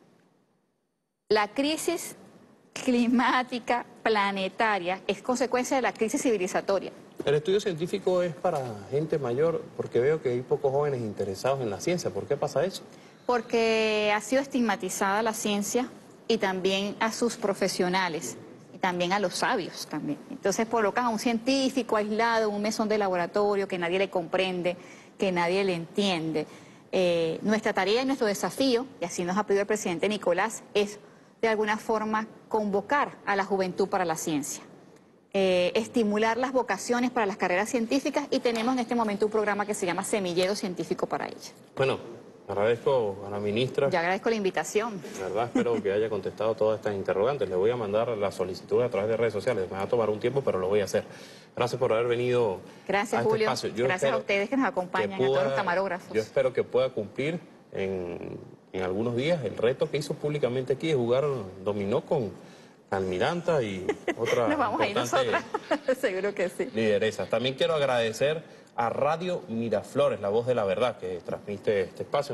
La crisis climática planetaria es consecuencia de la crisis civilizatoria. El estudio científico es para gente mayor, porque veo que hay pocos jóvenes interesados en la ciencia. ¿Por qué pasa eso? Porque ha sido estigmatizada la ciencia y también a sus profesionales y también a los sabios también. Entonces colocan a un científico aislado en un mesón de laboratorio que nadie le comprende, que nadie le entiende. Nuestra tarea y nuestro desafío, y así nos ha pedido el presidente Nicolás, es de alguna forma convocar a la juventud para la ciencia, estimular las vocaciones para las carreras científicas, y tenemos en este momento un programa que se llama Semillero Científico para ellas. Bueno, agradezco a la ministra. Yo agradezco la invitación. La verdad, espero que haya contestado todas estas interrogantes. Le voy a mandar la solicitud a través de redes sociales. Me va a tomar un tiempo, pero lo voy a hacer. Gracias por haber venido. Gracias, a este Julio. espacio. Gracias a ustedes que nos acompañan, a todos los camarógrafos. Yo espero que pueda cumplir en algunos días el reto que hizo públicamente aquí, de jugar dominó con Almiranta y otra nos vamos a ir nosotras. Seguro que sí. Lideresas. También quiero agradecer a Radio Miraflores, la voz de la verdad, que transmite este espacio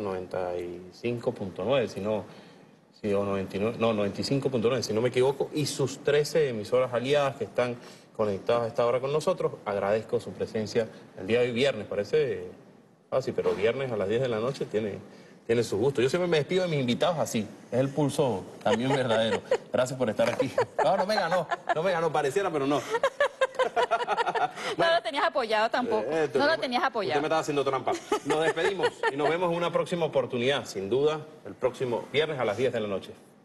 95.9, si no, sí, o 99, no, 95.9, si no me equivoco, y sus 13 emisoras aliadas que están conectadas a esta hora con nosotros. Agradezco su presencia el día de hoy, viernes, parece fácil, pero viernes a las 10 de la noche tiene su gusto. Yo siempre me despido de mis invitados así. Es el pulso también verdadero. Gracias por estar aquí. No me ganó, pareciera, pero no. Bueno, no lo tenías apoyado tampoco. No lo tenías apoyado. Usted me estaba haciendo trampa. Nos despedimos y nos vemos en una próxima oportunidad, sin duda, el próximo viernes a las 10 de la noche.